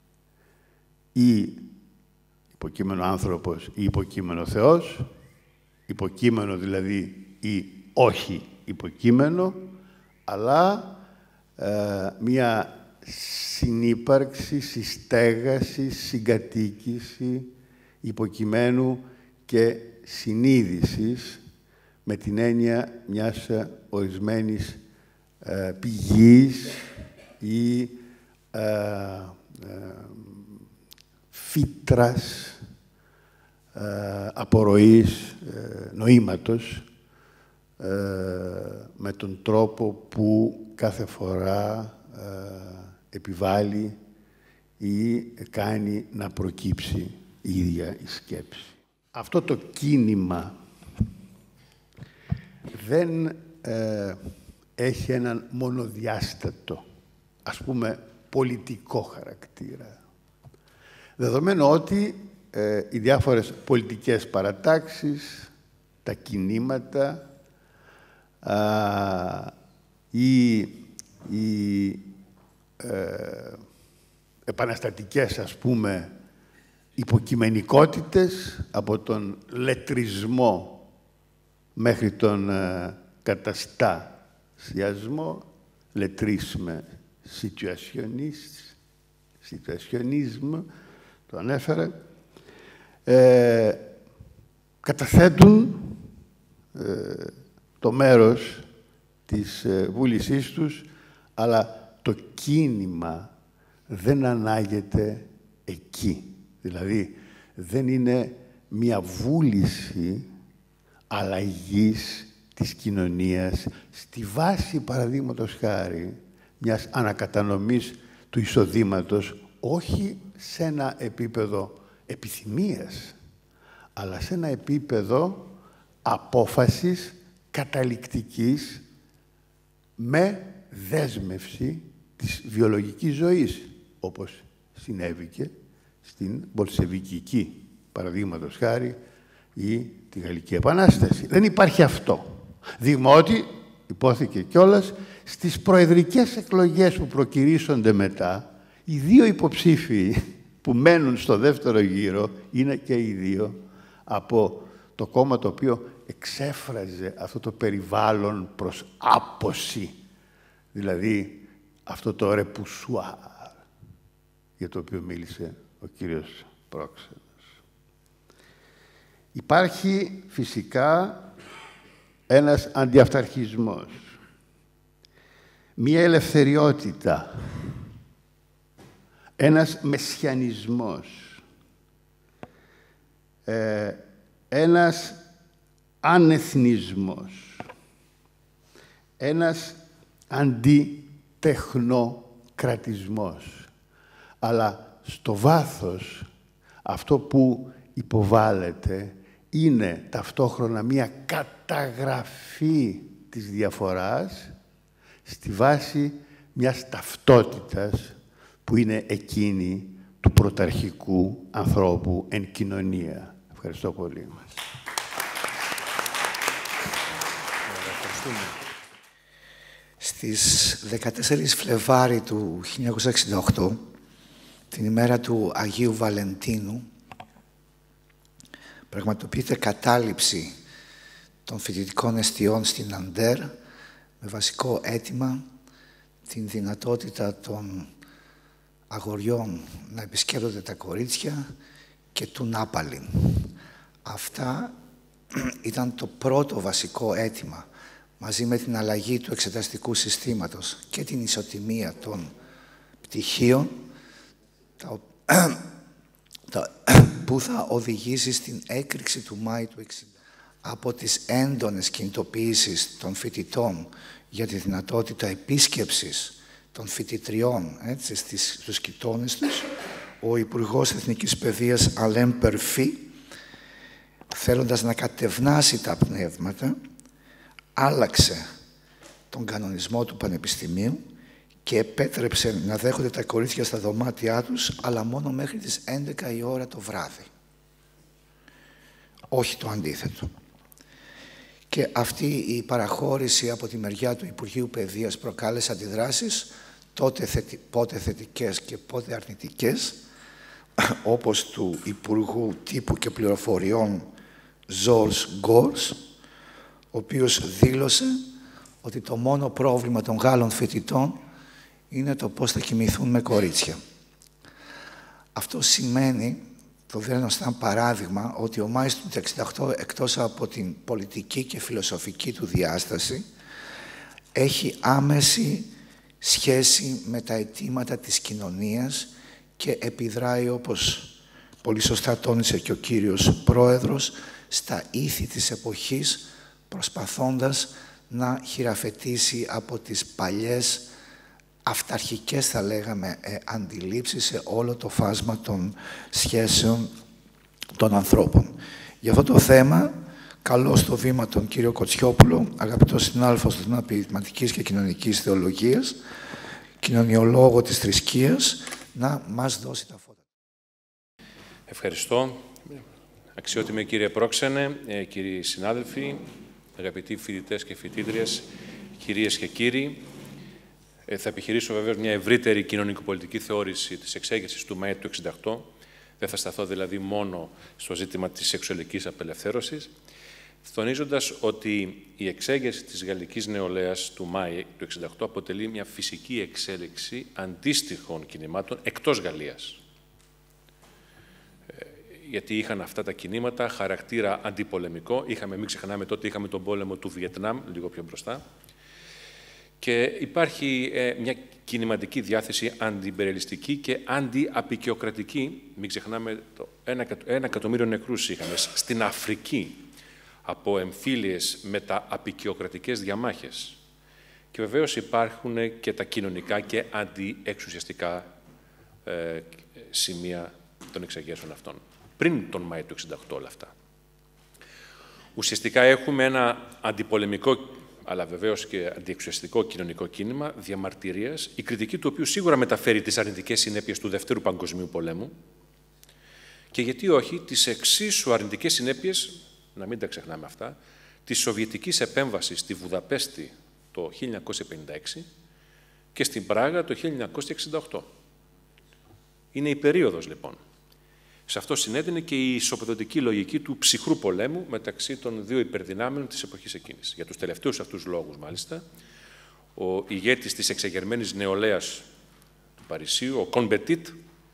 ή υποκείμενο άνθρωπος ή υποκείμενο Θεός, υποκείμενο δηλαδή ή όχι υποκείμενο, αλλά μια συνύπαρξη, συστέγαση, συγκατοίκηση υποκειμένου και συνείδησης με την έννοια μιας ορισμένης πηγής ή φύτρας απορροής νοήματος με τον τρόπο που κάθε φορά επιβάλλει ή κάνει να προκύψει η ίδια η σκέψη. Αυτό το κίνημα δεν έχει έναν μονοδιάστατο, ας πούμε, πολιτικό χαρακτήρα. Δεδομένου ότι οι διάφορες πολιτικές παρατάξεις, τα κινήματα, οι επαναστατικές, ας πούμε, υποκειμενικότητες, από τον λετρισμό μέχρι τον καταστασιασμό, λετρίσμε, situationisme, το ανέφερε, καταθέτουν το μέρος της βούλησής τους, αλλά το κίνημα δεν ανάγεται εκεί. Δηλαδή, δεν είναι μια βούληση αλλαγής της κοινωνίας στη βάση, παραδείγματος χάρη, μιας ανακατανομής του εισοδήματος, όχι σε ένα επίπεδο επιθυμίας, αλλά σε ένα επίπεδο απόφασης καταληκτικής με δέσμευση της βιολογικής ζωής, όπως συνέβηκε στην Μπολσεβικική, παραδείγματος χάρη, ή τη Γαλλική Επανάσταση. Δεν υπάρχει αυτό. Δείγμα ότι, υπόθηκε κιόλας, στις προεδρικές εκλογές που προκυρήσονται μετά, οι δύο υποψήφοι που μένουν στο δεύτερο γύρο είναι και οι δύο από το κόμμα το οποίο εξέφραζε αυτό το περιβάλλον προς άποση, δηλαδή αυτό το ρεπουσουάρ για το οποίο μίλησε ο κύριος Πρόξενος. Υπάρχει φυσικά ένας αντιαυταρχισμός, μία ελευθεριότητα, ένας μεσιανισμός, ένας ανεθνισμός, ένας αντιτεχνοκρατισμός. Αλλά στο βάθος αυτό που υποβάλλεται είναι ταυτόχρονα μία καταγραφή της διαφοράς στη βάση μιας ταυτότητας που είναι εκείνη του πρωταρχικού ανθρώπου εν κοινωνία. Ευχαριστώ πολύ. Στις 14 Φλεβάρι του 1968, την ημέρα του Αγίου Βαλεντίνου, πραγματοποιείται κατάληψη των φοιτητικών εστιών στην Αντέρ με βασικό αίτημα την δυνατότητα των αγοριών να επισκέπτονται τα κορίτσια και του Νάπαλιν. Αυτά ήταν το πρώτο βασικό αίτημα, μαζί με την αλλαγή του εξεταστικού συστήματος και την ισοτιμία των πτυχίων, που θα οδηγήσει στην έκρηξη του Μάη του 1960 από τις έντονες κινητοποιήσεις των φοιτητών για τη δυνατότητα επίσκεψης των φοιτητριών στους γειτόνες τους, ο Υπουργός Εθνικής Παιδείας Αλέν Περφή, θέλοντας να κατευνάσει τα πνεύματα, άλλαξε τον κανονισμό του Πανεπιστημίου και επέτρεψε να δέχονται τα κορίτσια στα δωμάτια τους, αλλά μόνο μέχρι τις 11 η ώρα το βράδυ. Όχι το αντίθετο. Και αυτή η παραχώρηση από τη μεριά του Υπουργείου Παιδείας προκάλεσε αντιδράσεις, πότε θετικές και πότε αρνητικές, όπως του Υπουργού Τύπου και Πληροφοριών Ζορς Γκόρς, ο οποίος δήλωσε ότι το μόνο πρόβλημα των Γάλλων φοιτητών είναι το πώς θα κοιμηθούν με κορίτσια. Αυτό σημαίνει, το δίνω σαν παράδειγμα, ότι ο Μάης του 1968, εκτός από την πολιτική και φιλοσοφική του διάσταση, έχει άμεση σχέση με τα αιτήματα της κοινωνίας και επιδράει, όπως πολύ σωστά τόνισε και ο κύριος Πρόεδρος, στα ήθη της εποχής, προσπαθώντας να χειραφετήσει από τις παλιές αυταρχικές, θα λέγαμε, αντιλήψεις σε όλο το φάσμα των σχέσεων των ανθρώπων. Για αυτό το θέμα, καλώ στο βήμα τον κύριο Κοτσιόπουλο, αγαπητό συνάδελφο στο τμήμα Ποιηματικής και Κοινωνικής Θεολογίας, κοινωνιολόγο της θρησκείας, να μας δώσει τα φώτα. Ευχαριστώ. Αξιότιμη κύριε Πρόξενε, κύριοι συνάδελφοι, αγαπητοί φοιτητές και φοιτήτριες, κυρίες και κύριοι, θα επιχειρήσω βεβαίως μια ευρύτερη κοινωνικοπολιτική θεώρηση της εξέγερσης του Μαΐου του 1968. Δεν θα σταθώ δηλαδή μόνο στο ζήτημα της σεξουαλικής απελευθέρωσης, τονίζοντας ότι η εξέγερση της γαλλικής νεολαίας του Μάη του 1968 αποτελεί μια φυσική εξέλιξη αντίστοιχων κινημάτων εκτός Γαλλίας. Γιατί είχαν αυτά τα κινήματα χαρακτήρα αντιπολεμικό. Μην ξεχνάμε, τότε είχαμε τον πόλεμο του Βιετνάμ, λίγο πιο μπροστά. Και υπάρχει μια κινηματική διάθεση αντιιμπεριαλιστική και αντιαπικιοκρατική. Μην ξεχνάμε, 1 εκατομμύριο νεκρούς είχαμε στην Αφρική από εμφύλιες μετααπικιοκρατικές διαμάχες. Και βεβαίως υπάρχουν και τα κοινωνικά και αντιεξουσιαστικά σημεία των εξεγέρσεων αυτών. Πριν τον Μάη του 1968 όλα αυτά. Ουσιαστικά έχουμε ένα αντιπολεμικό, αλλά βεβαίως και αντιεξουσιαστικό κοινωνικό κίνημα διαμαρτυρίας, η κριτική του οποίου σίγουρα μεταφέρει τις αρνητικές συνέπειες του Δευτέρου Παγκοσμίου Πολέμου και γιατί όχι τις εξίσου αρνητικές συνέπειες, να μην τα ξεχνάμε αυτά, της σοβιετικής επέμβασης στη Βουδαπέστη το 1956 και στην Πράγα το 1968. Είναι η περίοδος, λοιπόν. Σε αυτό συνέδυνε και η ισοπεδωτική λογική του ψυχρού πολέμου μεταξύ των δύο υπερδυνάμεων της εποχής εκείνης. Για τους τελευταίους αυτούς λόγους, μάλιστα, ο ηγέτης της εξεγερμένης νεολαίας του Παρισίου, ο Κονμπετίτ,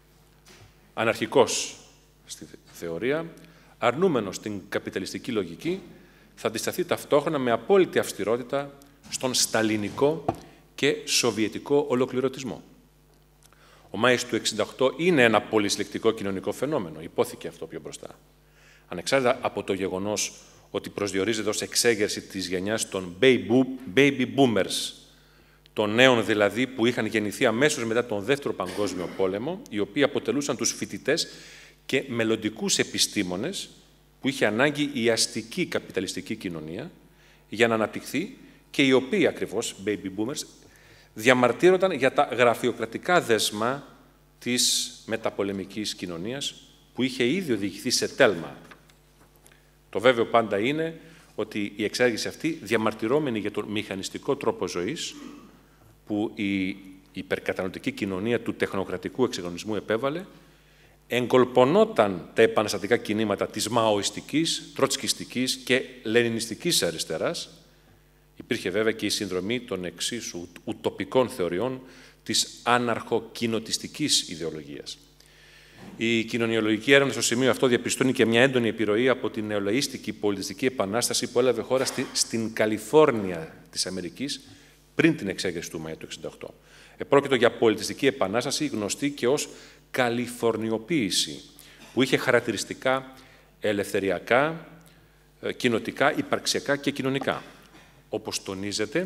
αναρχικός στη θεωρία, αρνούμενος την καπιταλιστική λογική, θα αντισταθεί ταυτόχρονα με απόλυτη αυστηρότητα στον σταλινικό και σοβιετικό ολοκληρωτισμό. Ο Μάης του 1968 είναι ένα πολυσυλλεκτικό κοινωνικό φαινόμενο, υπόθηκε αυτό πιο μπροστά. Ανεξάρτητα από το γεγονός ότι προσδιορίζεται ως εξέγερση της γενιάς των baby boomers, των νέων δηλαδή που είχαν γεννηθεί αμέσως μετά τον Δεύτερο Παγκόσμιο Πόλεμο, οι οποίοι αποτελούσαν τους φοιτητές και μελλοντικούς επιστήμονες που είχε ανάγκη η αστική καπιταλιστική κοινωνία για να αναπτυχθεί και οι οποίοι ακριβώς, baby boomers, διαμαρτύρονταν για τα γραφειοκρατικά δέσμα της μεταπολεμικής κοινωνίας που είχε ήδη οδηγηθεί σε τέλμα. Το βέβαιο πάντα είναι ότι η εξέγερση αυτή, διαμαρτυρώμενη για τον μηχανιστικό τρόπο ζωής που η υπερκαταναλωτική κοινωνία του τεχνοκρατικού εξυγχρονισμού επέβαλε, εγκολπωνόταν τα επαναστατικά κινήματα της μαοιστικής, τροτσκιστικής και λενινιστικής αριστεράς. Υπήρχε βέβαια και η συνδρομή των εξίσου ουτοπικών θεωριών της άναρχο-κοινοτιστικής ιδεολογίας. Η κοινωνιολογική έρευνα στο σημείο αυτό διαπιστώνει και μια έντονη επιρροή από την νεολαίστικη πολιτιστική επανάσταση που έλαβε χώρα στην Καλιφόρνια της Αμερικής πριν την εξέγερση του Μαΐου του 1968. Επρόκειτο για πολιτιστική επανάσταση γνωστή και ως καλιφορνιοποίηση, που είχε χαρακτηριστικά ελευθεριακά, κοινοτικά, υπαρξιακά και κοινωνικά. Όπως τονίζεται,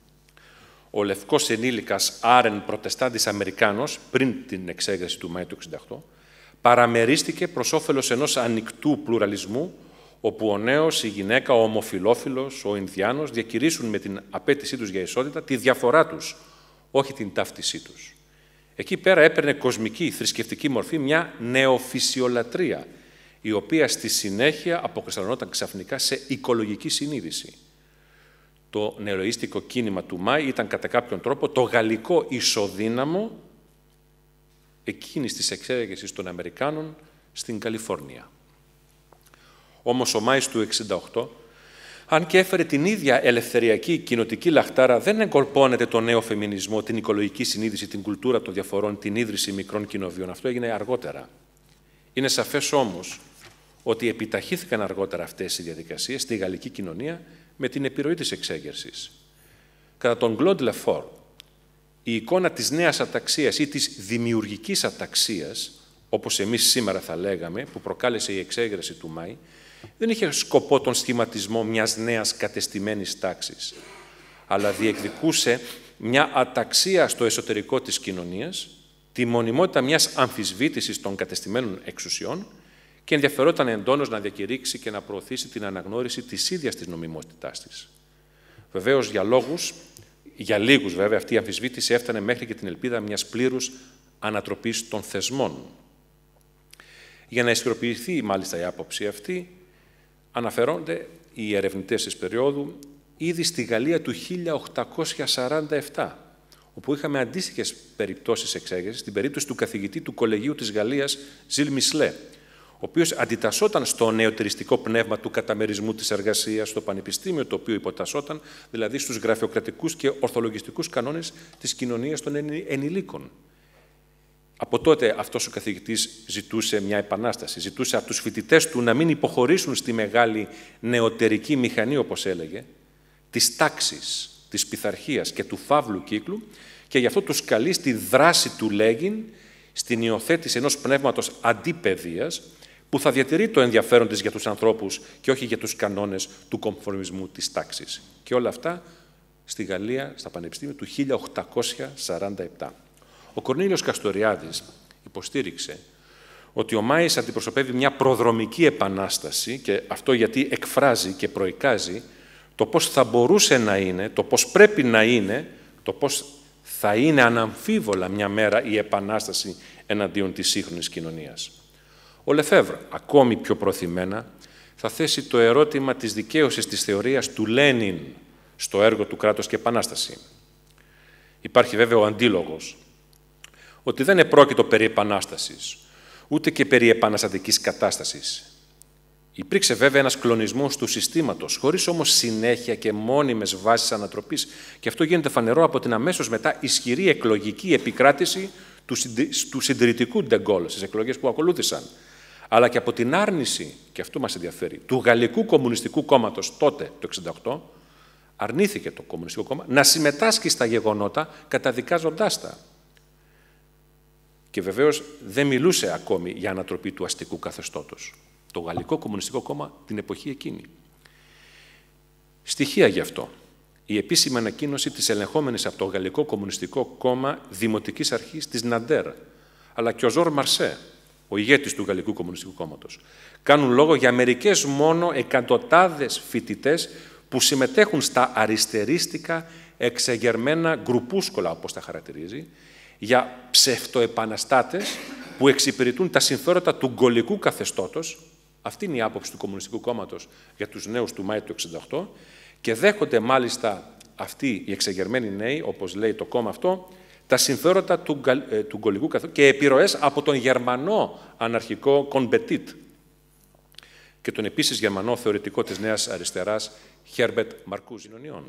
ο λευκός ενήλικας Άρεν Προτεστάντης Αμερικάνος, πριν την εξέγερση του Μάη του 1968, παραμερίστηκε προς όφελος ενός ανοιχτού πλουραλισμού, όπου ο νέος, η γυναίκα, ο ομοφυλόφιλος, ο Ινδιάνος διακηρύσουν με την απέτησή τους για ισότητα τη διαφορά τους, όχι την ταύτισή τους. Εκεί πέρα έπαιρνε κοσμική θρησκευτική μορφή μια νεοφυσιολατρία, η οποία στη συνέχεια αποκρισταλωνόταν ξαφνικά σε οικολογική συνείδηση. Το νεολαίστικο κίνημα του Μάη ήταν κατά κάποιον τρόπο το γαλλικό ισοδύναμο εκείνης της εξέγερσης των Αμερικάνων στην Καλιφόρνια. Όμως ο Μάης του 1968, αν και έφερε την ίδια ελευθεριακή κοινοτική λαχτάρα, δεν εγκολπώνεται τον νέο φεμινισμό, την οικολογική συνείδηση, την κουλτούρα των διαφορών, την ίδρυση μικρών κοινοβίων. Αυτό έγινε αργότερα. Είναι σαφές όμως ότι επιταχύθηκαν αργότερα αυτές οι διαδικασίες στη γαλλική κοινωνία με την επιρροή της εξέγερσης. Κατά τον Κλοντ Λεφόρ, η εικόνα της νέας αταξίας ή της δημιουργικής αταξίας, όπως εμείς σήμερα θα λέγαμε, που προκάλεσε η εξέγερση του Μάη, δεν είχε σκοπό τον σχηματισμό μιας νέας κατεστημένης τάξης, αλλά διεκδικούσε μια αταξία στο εσωτερικό της κοινωνίας, τη μονιμότητα μιας αμφισβήτησης των κατεστημένων εξουσιών και ενδιαφερόταν εντόνως να διακηρύξει και να προωθήσει την αναγνώριση της ίδιας της νομιμότητάς της. Βεβαίως, για λίγους βέβαια, αυτή η αμφισβήτηση έφτανε μέχρι και την ελπίδα μιας πλήρους ανατροπής των θεσμών. Για να ισχυροποιηθεί μάλιστα η άποψη αυτή, αναφέρονται οι ερευνητές της περίοδου ήδη στη Γαλλία του 1847, όπου είχαμε αντίστοιχες περιπτώσεις εξέγερσης, στην περίπτωση του καθηγητή του Κολεγίου της Γαλλίας, Ζιλ Μισλέ, ο οποίος αντιτασσόταν στο νεοτεριστικό πνεύμα του καταμερισμού της εργασίας στο πανεπιστήμιο, το οποίο υποτασσόταν δηλαδή στους γραφειοκρατικούς και ορθολογιστικούς κανόνες της κοινωνίας των ενηλίκων. Από τότε αυτός ο καθηγητής ζητούσε μια επανάσταση, ζητούσε από τους φοιτητές του να μην υποχωρήσουν στη μεγάλη νεωτερική μηχανή, όπως έλεγε, της τάξης, της πειθαρχίας και του φαύλου κύκλου, και γι' αυτό τους καλεί στη δράση του Λέγιν, στην υιοθέτηση ενός πνεύματος αντιπαιδείας, που θα διατηρεί το ενδιαφέρον της για τους ανθρώπους και όχι για τους κανόνες του κομφορμισμού της τάξης. Και όλα αυτά στη Γαλλία, στα πανεπιστήμια του 1847. Ο Κορνήλιος Καστοριάδης υποστήριξε ότι ο Μάης αντιπροσωπεύει μια προδρομική επανάσταση, και αυτό γιατί εκφράζει και προεικάζει το πώς θα μπορούσε να είναι, το πώς πρέπει να είναι, το πώς θα είναι αναμφίβολα μια μέρα η επανάσταση εναντίον της σύγχρονης κοινωνίας. Ο Λεφέβρ, ακόμη πιο προθυμένα, θα θέσει το ερώτημα της δικαίωσης της θεωρίας του Λένιν στο έργο του «Κράτος και Επανάσταση». Υπάρχει βέβαια ο αντίλογος, ότι δεν επρόκειτο περί επανάστασης, ούτε και περί επαναστατικής κατάστασης. Υπήρξε βέβαια ένας κλονισμός του συστήματος, χωρίς όμως συνέχεια και μόνιμες βάσεις ανατροπής, και αυτό γίνεται φανερό από την αμέσως μετά ισχυρή εκλογική επικράτηση του συντηρητικού Ντεγκόλ στις εκλογές που ακολούθησαν, αλλά και από την άρνηση, και αυτό μας ενδιαφέρει, του Γαλλικού Κομμουνιστικού Κόμματος τότε, το 1968, αρνήθηκε το Κομμουνιστικό Κόμμα να συμμετάσχει στα γεγονότα καταδικάζοντάς τα. Και βεβαίως δεν μιλούσε ακόμη για ανατροπή του αστικού καθεστώτος. Το Γαλλικό Κομμουνιστικό Κόμμα την εποχή εκείνη. Στοιχεία γι' αυτό. Η επίσημη ανακοίνωση της ελεγχόμενης από το Γαλλικό Κομμουνιστικό Κόμμα Δημοτικής Αρχής της Ναντέρ, αλλά και ο Ζορ Μαρσέ, ο ηγέτης του Γαλλικού Κομμουνιστικού Κόμματος, κάνουν λόγο για μερικές μόνο εκατοντάδες φοιτητές που συμμετέχουν στα αριστερίστικα εξεγερμένα γκρουπούσκολα, όπως τα χαρακτηρίζει, για ψευτοεπαναστάτες που εξυπηρετούν τα συμφέροντα του γκολικού καθεστώτος. Αυτή είναι η άποψη του Κομμουνιστικού Κόμματος για τους νέους του Μάη του 1968, και δέχονται μάλιστα αυτοί οι εξεγερμένοι νέοι, όπως λέει το κόμμα αυτό, τα συμφέροντα του γκολικού καθεστώτος και επιρροές από τον Γερμανό αναρχικό Κονμπετίτ και τον επίσης Γερμανό θεωρητικό της Νέας Αριστεράς Χέρμπερτ Μαρκούζινονιών.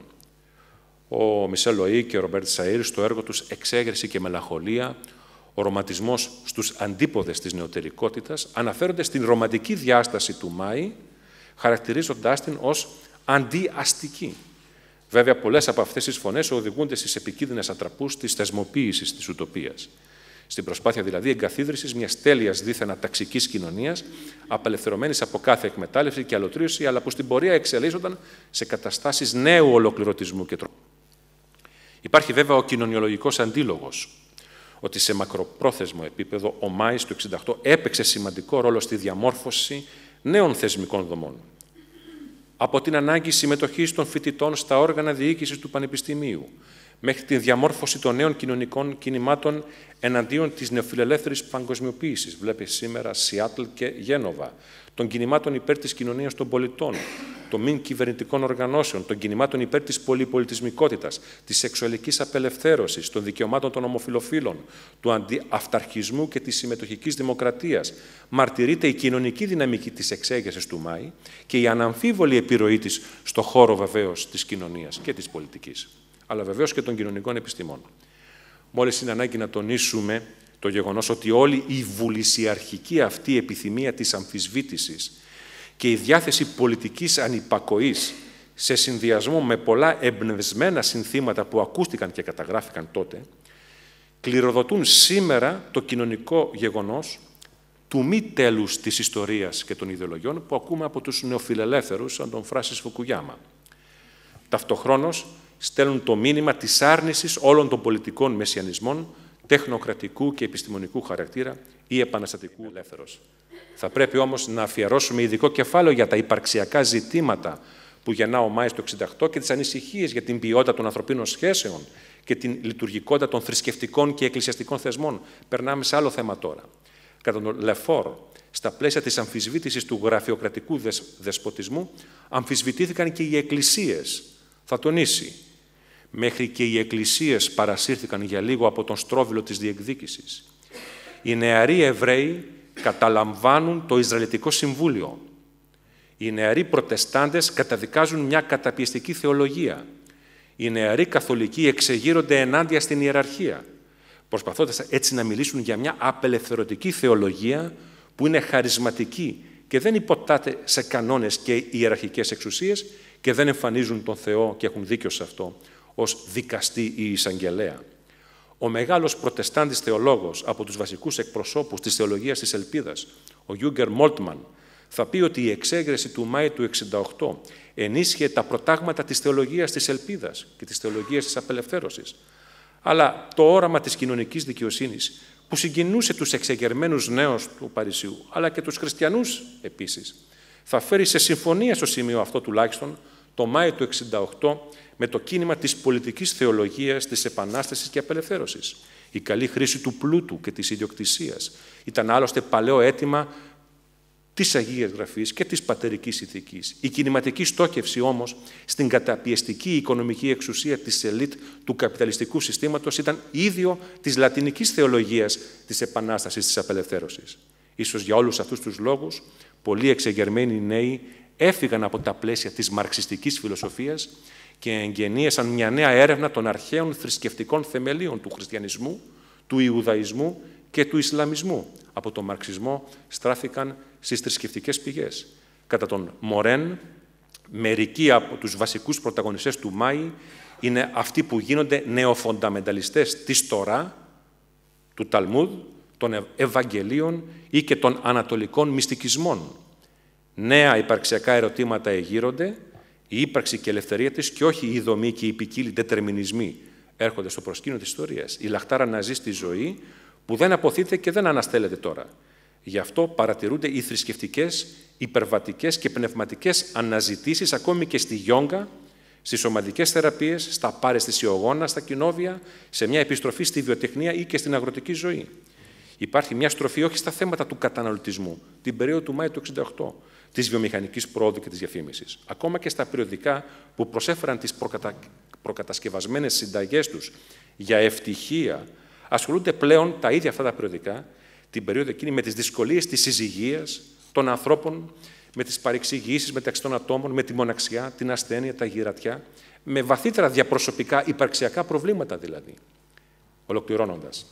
Ο Μισελ Λοή και ο Ρομπέρτ Σαΐρ στο έργο τους «Εξέγερση και μελαγχολία», ο ρομαντισμός στους αντίποδες της νεωτερικότητας, αναφέρονται στην ρομαντική διάσταση του Μάη, χαρακτηρίζοντάς την ως αντιαστική. Βέβαια, πολλές από αυτές τις φωνές οδηγούνται στις επικίνδυνες ατραπούς της θεσμοποίησης της ουτοπίας. Στην προσπάθεια δηλαδή εγκαθίδρυσης μιας τέλειας δίθεν αταξικής κοινωνίας, απελευθερωμένης από κάθε εκμετάλλευση και αλωτρίωση, αλλά που στην πορεία εξελίσσονταν σε καταστάσεις νέου ολοκληρωτισμού και τρόπου. Υπάρχει βέβαια ο κοινωνιολογικός αντίλογος, ότι σε μακροπρόθεσμο επίπεδο ο Μάης του 1968 έπαιξε σημαντικό ρόλο στη διαμόρφωση νέων θεσμικών δομών. Από την ανάγκη συμμετοχής των φοιτητών στα όργανα διοίκησης του Πανεπιστημίου, μέχρι τη διαμόρφωση των νέων κοινωνικών κινημάτων εναντίον της νεοφιλελεύθερης παγκοσμιοποίησης, βλέπει σήμερα Σιάτλ και Γένοβα, των κινημάτων υπέρ της κοινωνίας των πολιτών, των μη κυβερνητικών οργανώσεων, των κινημάτων υπέρ της πολυπολιτισμικότητας, της σεξουαλικής απελευθέρωσης, των δικαιωμάτων των ομοφυλοφίλων, του αντιαυταρχισμού και της συμμετοχικής δημοκρατίας, μαρτυρείται η κοινωνική δυναμική της εξέγερσης του Μάη και η αναμφίβολη επιρροή της στο χώρο βεβαίως της κοινωνίας και της πολιτικής, αλλά βεβαίως και των κοινωνικών επιστημών. Μόλις είναι ανάγκη να τονίσουμε το γεγονός ότι όλη η βουλησιαρχική αυτή επιθυμία της αμφισβήτησης και η διάθεση πολιτικής ανυπακοής σε συνδυασμό με πολλά εμπνευσμένα συνθήματα που ακούστηκαν και καταγράφηκαν τότε, κληροδοτούν σήμερα το κοινωνικό γεγονός του μη τέλους της ιστορίας και των ιδεολογιών που ακούμε από τους νεοφιλελεύθερους, σαν τον Φράνσις Φουκουγιάμα. Ταυτοχρόνως στέλνουν το μήνυμα της άρνησης όλων των πολιτικών μεσιανισμών, τεχνοκρατικού και επιστημονικού χαρακτήρα ή επαναστατικού ελεύθερος. Θα πρέπει όμως να αφιερώσουμε ειδικό κεφάλαιο για τα υπαρξιακά ζητήματα που γεννά ο Μάης το 1968 και τις ανησυχίες για την ποιότητα των ανθρωπίνων σχέσεων και την λειτουργικότητα των θρησκευτικών και εκκλησιαστικών θεσμών. Περνάμε σε άλλο θέμα τώρα. Κατά τον Λεφόρ, στα πλαίσια της αμφισβήτησης του γραφειοκρατικού δεσποτισμού, αμφισβητήθηκαν και οι εκκλησίες. Θα τονίσει. Μέχρι και οι εκκλησίες παρασύρθηκαν για λίγο από τον στρόβιλο της διεκδίκησης. Οι νεαροί Εβραίοι καταλαμβάνουν το Ισραηλιτικό Συμβούλιο. Οι νεαροί Προτεστάντες καταδικάζουν μια καταπιεστική θεολογία. Οι νεαροί Καθολικοί εξεγείρονται ενάντια στην ιεραρχία, προσπαθώντας έτσι να μιλήσουν για μια απελευθερωτική θεολογία που είναι χαρισματική και δεν υποτάται σε κανόνες και ιεραρχικές εξουσίες και δεν εμφανίζουν τον Θεό, και έχουν δίκιο σε αυτό, ως δικαστή ή εισαγγελέα. Ο μεγάλος προτεστάντης θεολόγος από τους βασικούς εκπροσώπους της θεολογίας της ελπίδας, ο Γιούγκερ Μόλτμαν, θα πει ότι η εξέγερση του Μάη του 1968 ενίσχυε τα προτάγματα της θεολογίας της ελπίδας και της θεολογίας της απελευθέρωσης. Αλλά το όραμα της κοινωνικής δικαιοσύνης, που συγκινούσε τους εξεγερμένους νέους του Παρισιού, αλλά και τους χριστιανούς επίσης, θα φέρει σε συμφωνία στο σημείο αυτό τουλάχιστον το Μάη του 1968 με το κίνημα της πολιτικής θεολογίας, της επανάστασης και απελευθέρωσης. Η καλή χρήση του πλούτου και της ιδιοκτησίας ήταν άλλωστε παλαιό αίτημα της Αγίας Γραφής και της πατερικής ηθικής. Η κινηματική στόχευση όμως στην καταπιεστική οικονομική εξουσία της ελίτ του καπιταλιστικού συστήματος ήταν ίδιο της λατινικής θεολογίας της επανάστασης, της απελευθέρωσης. Ίσως για όλους αυτούς τους λόγους, πολλοί εξεγερμένοι νέοι έφυγαν από τα πλαίσια της μαρξιστικής φιλοσοφίας και εγγενίασαν μια νέα έρευνα των αρχαίων θρησκευτικών θεμελίων του χριστιανισμού, του Ιουδαϊσμού και του Ισλαμισμού. Από τον μαρξισμό στράφηκαν στις θρησκευτικές πηγές. Κατά τον Μορέν, μερικοί από τους βασικούς πρωταγωνιστές του Μάη είναι αυτοί που γίνονται νεοφονταμενταλιστές της Τορά, του Ταλμούδ, των Ευαγγελίων ή και των ανατολικών μυστικισμών. Νέα υπαρξιακά ερωτήματα εγείρονται, η ύπαρξη και η ελευθερία της και όχι η δομή και οι ποικίλοι δετερμινισμοί έρχονται στο προσκήνιο της ιστορίας. Η λαχτάρα να ζει στη ζωή που δεν αποθείται και δεν αναστέλλεται τώρα. Γι' αυτό παρατηρούνται οι θρησκευτικές, υπερβατικές και πνευματικές αναζητήσεις ακόμη και στη γιόγκα, στις σωματικές θεραπείες, στα παραισθησιογόνα, στα κοινόβια, σε μια επιστροφή στη βιοτεχνία ή και στην αγροτική ζωή. Υπάρχει μια στροφή όχι στα θέματα του καταναλωτισμού, την περίοδο του Μάη του 1968, της βιομηχανικής πρόοδου και της διαφήμισης. Ακόμα και στα περιοδικά που προσέφεραν τις προκατασκευασμένες συνταγές τους για ευτυχία, ασχολούνται πλέον τα ίδια αυτά τα περιοδικά την περίοδο εκείνη με τις δυσκολίες της συζυγίας των ανθρώπων, με τις παρεξηγήσεις μεταξύ των ατόμων, με τη μοναξιά, την ασθένεια, τα γυρατιά, με βαθύτερα διαπροσωπικά υπαρξιακά προβλήματα δηλαδή. Ολοκληρώνοντας.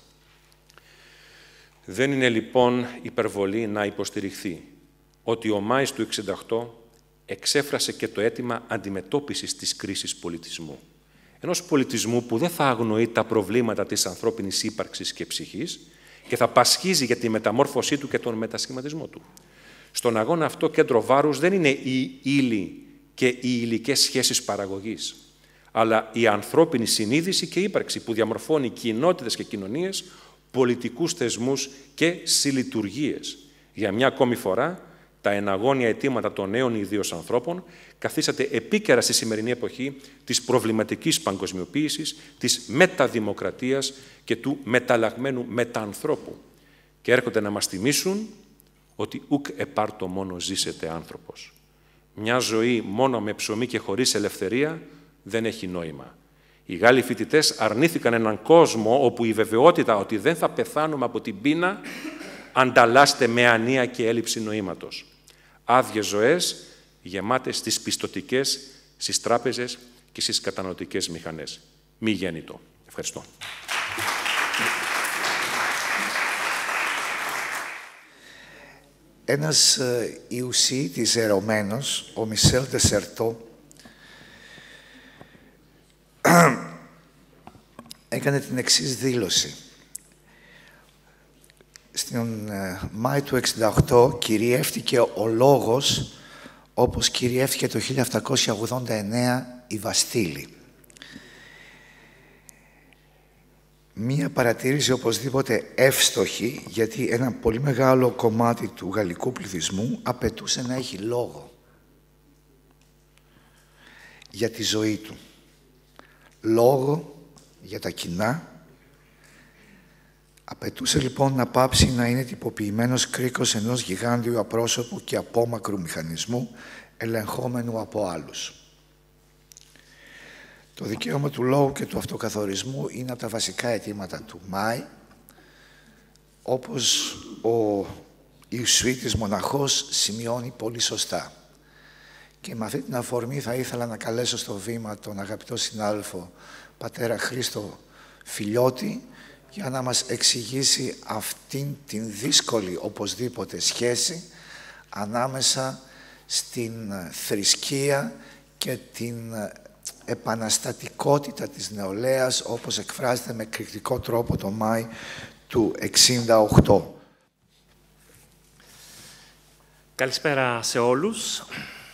Δεν είναι λοιπόν υπερβολή να υποστηριχθεί ότι ο Μάης του 1968 εξέφρασε και το αίτημα αντιμετώπισης της κρίσης πολιτισμού. Ενός πολιτισμού που δεν θα αγνοεί τα προβλήματα της ανθρώπινης ύπαρξης και ψυχής και θα πασχίζει για τη μεταμόρφωσή του και τον μετασχηματισμό του. Στον αγώνα αυτό κέντρο βάρους δεν είναι η ύλη και οι υλικές σχέσεις παραγωγής, αλλά η ανθρώπινη συνείδηση και ύπαρξη που διαμορφώνει κοινότητες και κοινωνίες, πολιτικούς θεσμούς και συλλειτουργίες. Για μια ακόμη φορά, τα εναγώνια αιτήματα των νέων ιδίως ανθρώπων καθίσατε επίκαιρα στη σημερινή εποχή της προβληματικής παγκοσμιοποίησης, της μεταδημοκρατίας και του μεταλλαγμένου μεταανθρώπου. Και έρχονται να μας θυμίσουν ότι ουκ επάρτο μόνο ζήσετε άνθρωπος. Μια ζωή μόνο με ψωμί και χωρίς ελευθερία δεν έχει νόημα. Οι Γάλλοι φοιτητές αρνήθηκαν έναν κόσμο όπου η βεβαιότητα ότι δεν θα πεθάνουμε από την πείνα ανταλλάσσεται με ανία και έλλειψη νοήματος. Άδειες ζωές γεμάτες στις πιστωτικές, στις τράπεζες και στις καταναλωτικές μηχανές. Μη γέννητο. Ευχαριστώ. Ένας ιουσιήτης ερωμένος, ο Μισελ Ντεσερτό, έκανε την εξής δήλωση. Στην Μάη του 1968 κυριεύτηκε ο λόγος όπως κυριεύτηκε το 1789 η Βαστίλη. Μία παρατήρηση οπωσδήποτε εύστοχη, γιατί ένα πολύ μεγάλο κομμάτι του γαλλικού πληθυσμού απαιτούσε να έχει λόγο για τη ζωή του. Λόγο για τα κοινά. Απαιτούσε λοιπόν να πάψει να είναι τυποποιημένος κρίκος ενός γιγάντιου απρόσωπου και απόμακρου μηχανισμού, ελεγχόμενου από άλλους. Το δικαίωμα του λόγου και του αυτοκαθορισμού είναι από τα βασικά αιτήματα του Μάη, όπως ο Ιουσουήτης μοναχός σημειώνει πολύ σωστά. Και με αυτή την αφορμή θα ήθελα να καλέσω στο βήμα τον αγαπητό συνάδελφο πατέρα Χρήστο Φιλιώτη για να μας εξηγήσει αυτήν την δύσκολη οπωσδήποτε σχέση ανάμεσα στην θρησκεία και την επαναστατικότητα της νεολαίας, όπως εκφράζεται με εκρηκτικό τρόπο το Μάη του 1968. Καλησπέρα σε όλους.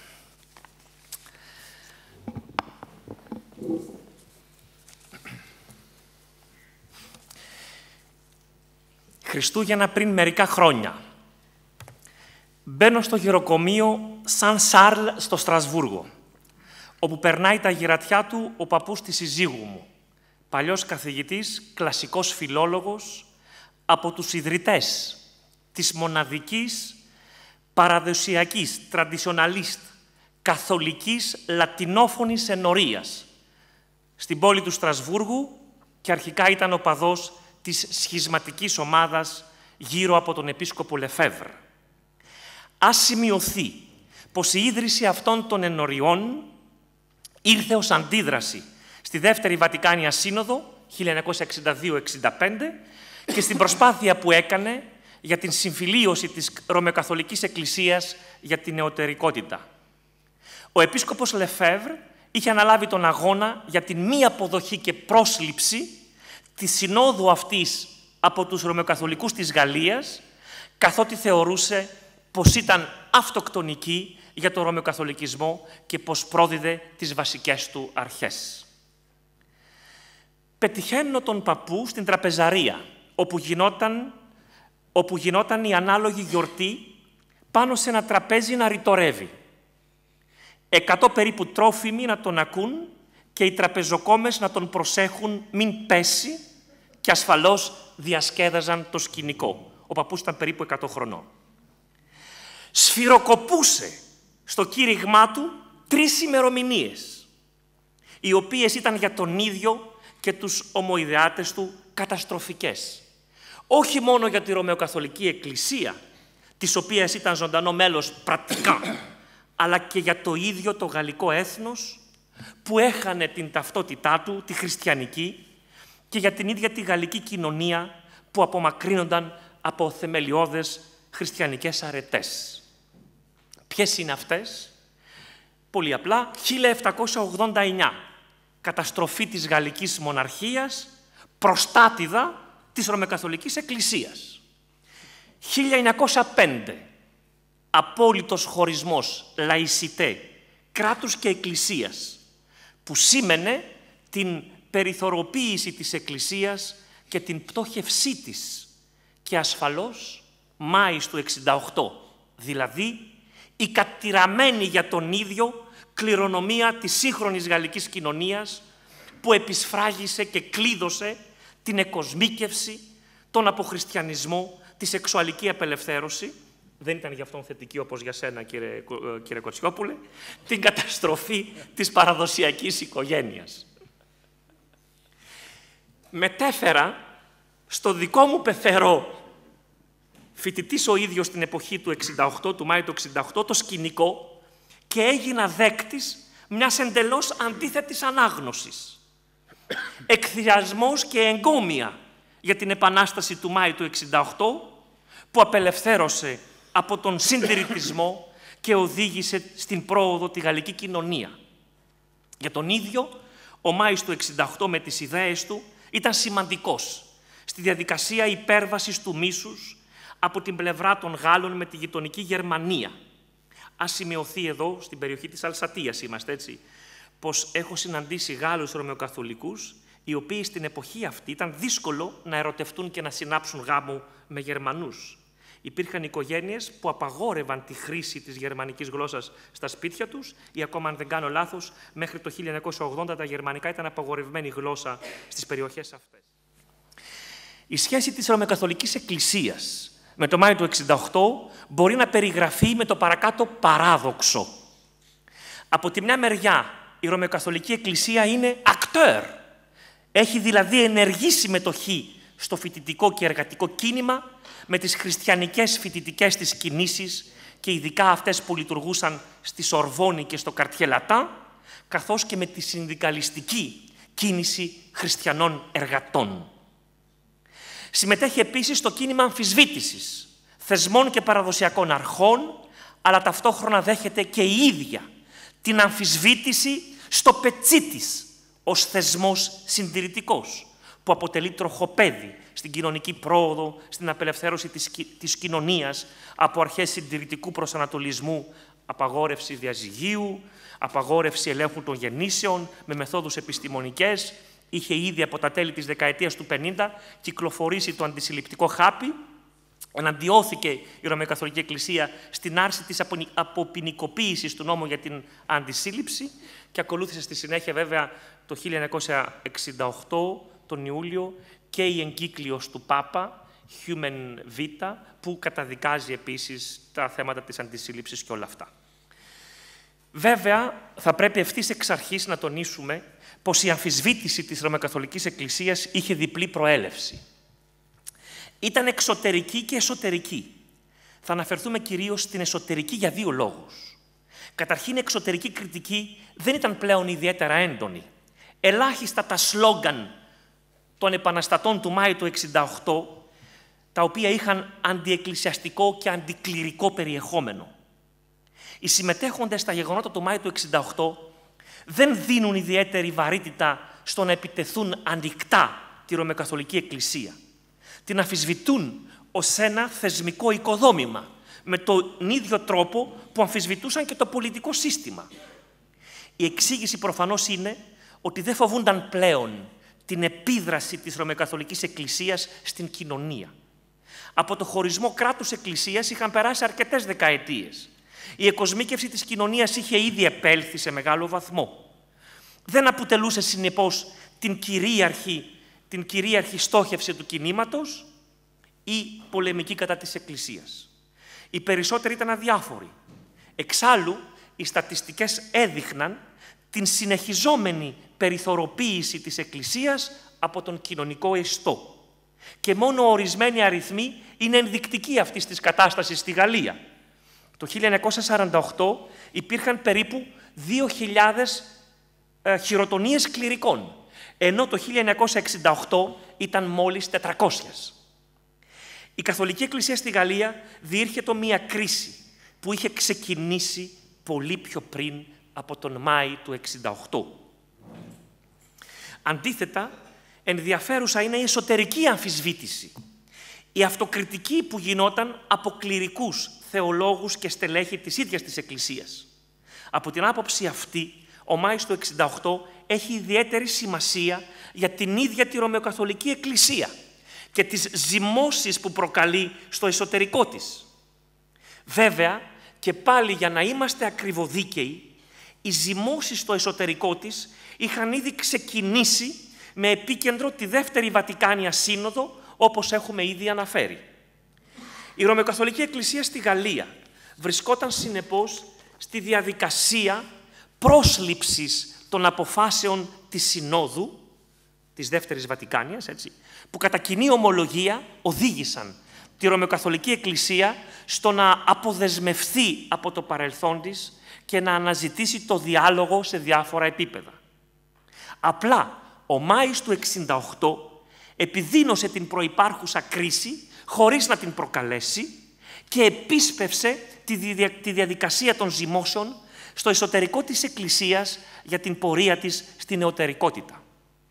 Χριστούγεννα πριν μερικά χρόνια. Μπαίνω στο γεροκομείο Σαν Σάρλ στο Στρασβούργο, όπου περνάει τα γερατιά του ο παππούς της συζύγου μου, παλιός καθηγητής, κλασικός φιλόλογος, από τους ιδρυτές της μοναδικής, παραδοσιακής, traditionalist, καθολικής, λατινόφωνης ενορίας, στην πόλη του Στρασβούργου και αρχικά ήταν οπαδός της σχισματικής ομάδας γύρω από τον επίσκοπο Λεφέβρ. Ας σημειωθεί πως η ίδρυση αυτών των ενωριών ήρθε ως αντίδραση στη Δεύτερη Βατικάνια Σύνοδο 1962-65 και στην προσπάθεια που έκανε για την συμφιλίωση της Ρωμαιοκαθολικής Εκκλησίας για την νεωτερικότητα. Ο επίσκοπος Λεφέβρ είχε αναλάβει τον αγώνα για την μη αποδοχή και πρόσληψη της συνόδου αυτής από τους Ρωμαιοκαθολικούς της Γαλλίας, καθότι θεωρούσε πως ήταν αυτοκτονική για τον Ρωμαιοκαθολικισμό και πως πρόδιδε τις βασικές του αρχές. Πετυχαίνω τον παππού στην τραπεζαρία, όπου γινόταν η ανάλογη γιορτή πάνω σε ένα τραπέζι να ρητορεύει. 100 περίπου τρόφιμοι να τον ακούν και οι τραπεζοκόμες να τον προσέχουν μην πέσει και ασφαλώς διασκέδαζαν το σκηνικό. Ο παππούς ήταν περίπου 100 χρονών. Σφυροκοπούσε στο κήρυγμά του 3 ημερομηνίες, οι οποίες ήταν για τον ίδιο και τους ομοειδεάτες του καταστροφικές. Όχι μόνο για τη Ρωμαιοκαθολική Εκκλησία, της οποίας ήταν ζωντανό μέλος πρακτικά, αλλά και για το ίδιο το γαλλικό έθνος, που έχανε την ταυτότητά του, τη χριστιανική, και για την ίδια τη γαλλική κοινωνία που απομακρύνονταν από θεμελιώδες χριστιανικές αρετές. Ποιες είναι αυτές? Πολύ απλά, 1789, καταστροφή της γαλλικής μοναρχίας, προστάτηδα της Ρωμαιοκαθολικής Εκκλησίας. 1905, απόλυτος χωρισμός, λαϊσιτέ, κράτους και εκκλησίας, που σήμαινε την περιθωριοποίηση της Εκκλησίας και την πτώχευσή της. Και ασφαλώς, Μάης του 68, δηλαδή η κατηραμένη για τον ίδιο κληρονομία της σύγχρονης γαλλικής κοινωνίας, που επισφράγισε και κλείδωσε την εκοσμίκευση, τον αποχριστιανισμό, τη σεξουαλική απελευθέρωση, δεν ήταν για αυτόν θετική όπως για σένα, κύριε Κοτσιόπουλε, την καταστροφή της παραδοσιακής οικογένειας. Μετέφερα στο δικό μου πεθερό, φοιτητής ο ίδιος την εποχή του 68, του Μάη του 68, το σκηνικό, και έγινα δέκτης μιας εντελώς αντίθετης ανάγνωσης. Εκθιασμός και εγκόμια για την Επανάσταση του Μάη του 68, που απελευθέρωσε από τον συντηρητισμό και οδήγησε στην πρόοδο τη γαλλική κοινωνία. Για τον ίδιο, ο Μάης του 68 με τις ιδέες του ήταν σημαντικός στη διαδικασία υπέρβασης του μίσους από την πλευρά των Γάλλων με τη γειτονική Γερμανία. Ας σημειωθεί εδώ, στην περιοχή της Αλσατίας είμαστε, έτσι, πως έχω συναντήσει Γάλλους Ρωμαιοκαθολικούς, οι οποίοι στην εποχή αυτή ήταν δύσκολο να ερωτευτούν και να συνάψουν γάμο με Γερμανούς. Υπήρχαν οικογένειες που απαγόρευαν τη χρήση της γερμανικής γλώσσας στα σπίτια τους, ή ακόμα αν δεν κάνω λάθος, μέχρι το 1980 τα γερμανικά ήταν απαγορευμένη γλώσσα στις περιοχές αυτές. Η σχέση της Ρωμαιοκαθολικής Εκκλησίας με το Μάη του 68 μπορεί να περιγραφεί με το παρακάτω παράδοξο. Από τη μια μεριά, η Ρωμαιοκαθολική Εκκλησία είναι acteur. Έχει δηλαδή ενεργή συμμετοχή στο φοιτητικό και εργατικό κίνημα με τις χριστιανικές φοιτητικές της κινήσεις και ειδικά αυτές που λειτουργούσαν στη Σορβόνη και στο Καρτιέ Λατάν, καθώς και με τη συνδικαλιστική κίνηση χριστιανών εργατών. Συμμετέχει επίσης στο κίνημα αμφισβήτησης θεσμών και παραδοσιακών αρχών, αλλά ταυτόχρονα δέχεται και η ίδια την αμφισβήτηση στο πετσί της ως θεσμός συντηρητικός, που αποτελεί τροχοπέδι στην κοινωνική πρόοδο, στην απελευθέρωση της κοινωνίας από αρχές συντηρητικού προσανατολισμού, απαγόρευση διαζυγίου, απαγόρευση ελέγχου των γεννήσεων με μεθόδους επιστημονικές. Είχε ήδη από τα τέλη της δεκαετίας του 50 κυκλοφορήσει το αντισυλληπτικό χάπι. Εναντιώθηκε η Ρωμαιοκαθολική Εκκλησία στην άρση της αποποινικοποίησης του νόμου για την αντισύλληψη και ακολούθησε στη συνέχεια βέβαια το 1968, τον Ιούλιο, και η εγκύκλειος του Πάπα, Human Vita, που καταδικάζει επίσης τα θέματα της αντισύλληψης και όλα αυτά. Βέβαια, θα πρέπει ευθύς εξ αρχής να τονίσουμε πως η αμφισβήτηση της Ρωμαιοκαθολικής Εκκλησίας είχε διπλή προέλευση. Ήταν εξωτερική και εσωτερική. Θα αναφερθούμε κυρίως στην εσωτερική για δύο λόγους. Καταρχήν, η εξωτερική κριτική δεν ήταν πλέον ιδιαίτερα έντονη. Ελάχιστα τα σλόγγαν των επαναστατών του Μάη του 68, τα οποία είχαν αντιεκκλησιαστικό και αντικληρικό περιεχόμενο. Οι συμμετέχοντες στα γεγονότα του Μάη του 68 δεν δίνουν ιδιαίτερη βαρύτητα στο να επιτεθούν ανοιχτά τη Ρωμαιοκαθολική Εκκλησία. Την αμφισβητούν ως ένα θεσμικό οικοδόμημα, με τον ίδιο τρόπο που αμφισβητούσαν και το πολιτικό σύστημα. Η εξήγηση προφανώς είναι ότι δεν φοβούνταν πλέον την επίδραση της Ρωμαιοκαθολικής Εκκλησίας στην κοινωνία. Από το χωρισμό κράτους-εκκλησίας είχαν περάσει αρκετές δεκαετίες. Η εκοσμίκευση της κοινωνίας είχε ήδη επέλθει σε μεγάλο βαθμό. Δεν αποτελούσε συνεπώς την κυρίαρχη στόχευση του κινήματος ή πολεμική κατά της Εκκλησίας. Οι περισσότεροι ήταν αδιάφοροι. Εξάλλου, οι στατιστικές έδειχναν την συνεχιζόμενη περιθωριοποίηση της Εκκλησίας από τον κοινωνικό ιστό. Και μόνο ορισμένοι αριθμοί είναι ενδεικτικοί αυτής της κατάστασης στη Γαλλία. Το 1948 υπήρχαν περίπου 2.000 χειροτονίες κληρικών, ενώ το 1968 ήταν μόλις 400. Η Καθολική Εκκλησία στη Γαλλία διήρχετο μία κρίση που είχε ξεκινήσει πολύ πιο πριν από τον Μάη του 68. Αντίθετα, ενδιαφέρουσα είναι η εσωτερική αμφισβήτηση. Η αυτοκριτική που γινόταν από κληρικούς, θεολόγους και στελέχη της ίδιας της Εκκλησίας. Από την άποψη αυτή, ο Μάης του 68 έχει ιδιαίτερη σημασία για την ίδια τη Ρωμαιοκαθολική Εκκλησία και τις ζυμώσεις που προκαλεί στο εσωτερικό της. Βέβαια, και πάλι για να είμαστε ακριβοδίκαιοι, οι ζυμώσεις στο εσωτερικό της είχαν ήδη ξεκινήσει με επίκεντρο τη Δεύτερη Βατικάνια Σύνοδο, όπως έχουμε ήδη αναφέρει. Η Ρωμαιοκαθολική Εκκλησία στη Γαλλία βρισκόταν συνεπώς στη διαδικασία πρόσληψης των αποφάσεων της Συνόδου, της Δεύτερης Βατικάνιας, έτσι, που κατά κοινή ομολογία οδήγησαν τη Ρωμαιοκαθολική Εκκλησία στο να αποδεσμευθεί από το παρελθόν της και να αναζητήσει το διάλογο σε διάφορα επίπεδα. Απλά, ο Μάης του 68 επιδίνωσε την προϋπάρχουσα κρίση χωρίς να την προκαλέσει και επίσπευσε τη διαδικασία των ζυμώσεων στο εσωτερικό της Εκκλησίας για την πορεία της στην νεωτερικότητα.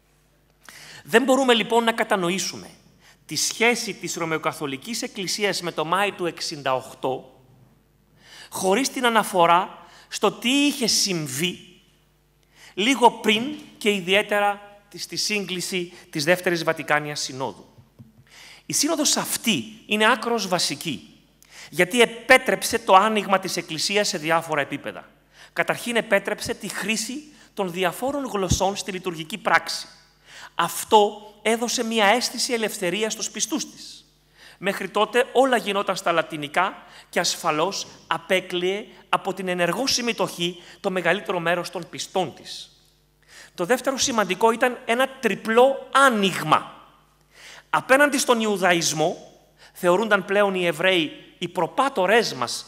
Δεν μπορούμε λοιπόν να κατανοήσουμε τη σχέση της Ρωμαιοκαθολικής Εκκλησίας με το Μάη του 68 χωρίς την αναφορά στο τι είχε συμβεί λίγο πριν και ιδιαίτερα στη σύγκληση της Δεύτερης Βατικάνιας Συνόδου. Η σύνοδος αυτή είναι άκρως βασική, γιατί επέτρεψε το άνοιγμα της Εκκλησίας σε διάφορα επίπεδα. Καταρχήν επέτρεψε τη χρήση των διαφόρων γλωσσών στη λειτουργική πράξη. Αυτό έδωσε μια αίσθηση ελευθερίας στους πιστούς της. Μέχρι τότε όλα γινόταν στα λατινικά και ασφαλώς απέκλειε από την ενεργό συμμετοχή το μεγαλύτερο μέρος των πιστών της. Το δεύτερο σημαντικό ήταν ένα τριπλό άνοιγμα. Απέναντι στον Ιουδαϊσμό θεωρούνταν πλέον οι Εβραίοι οι προπάτορές μας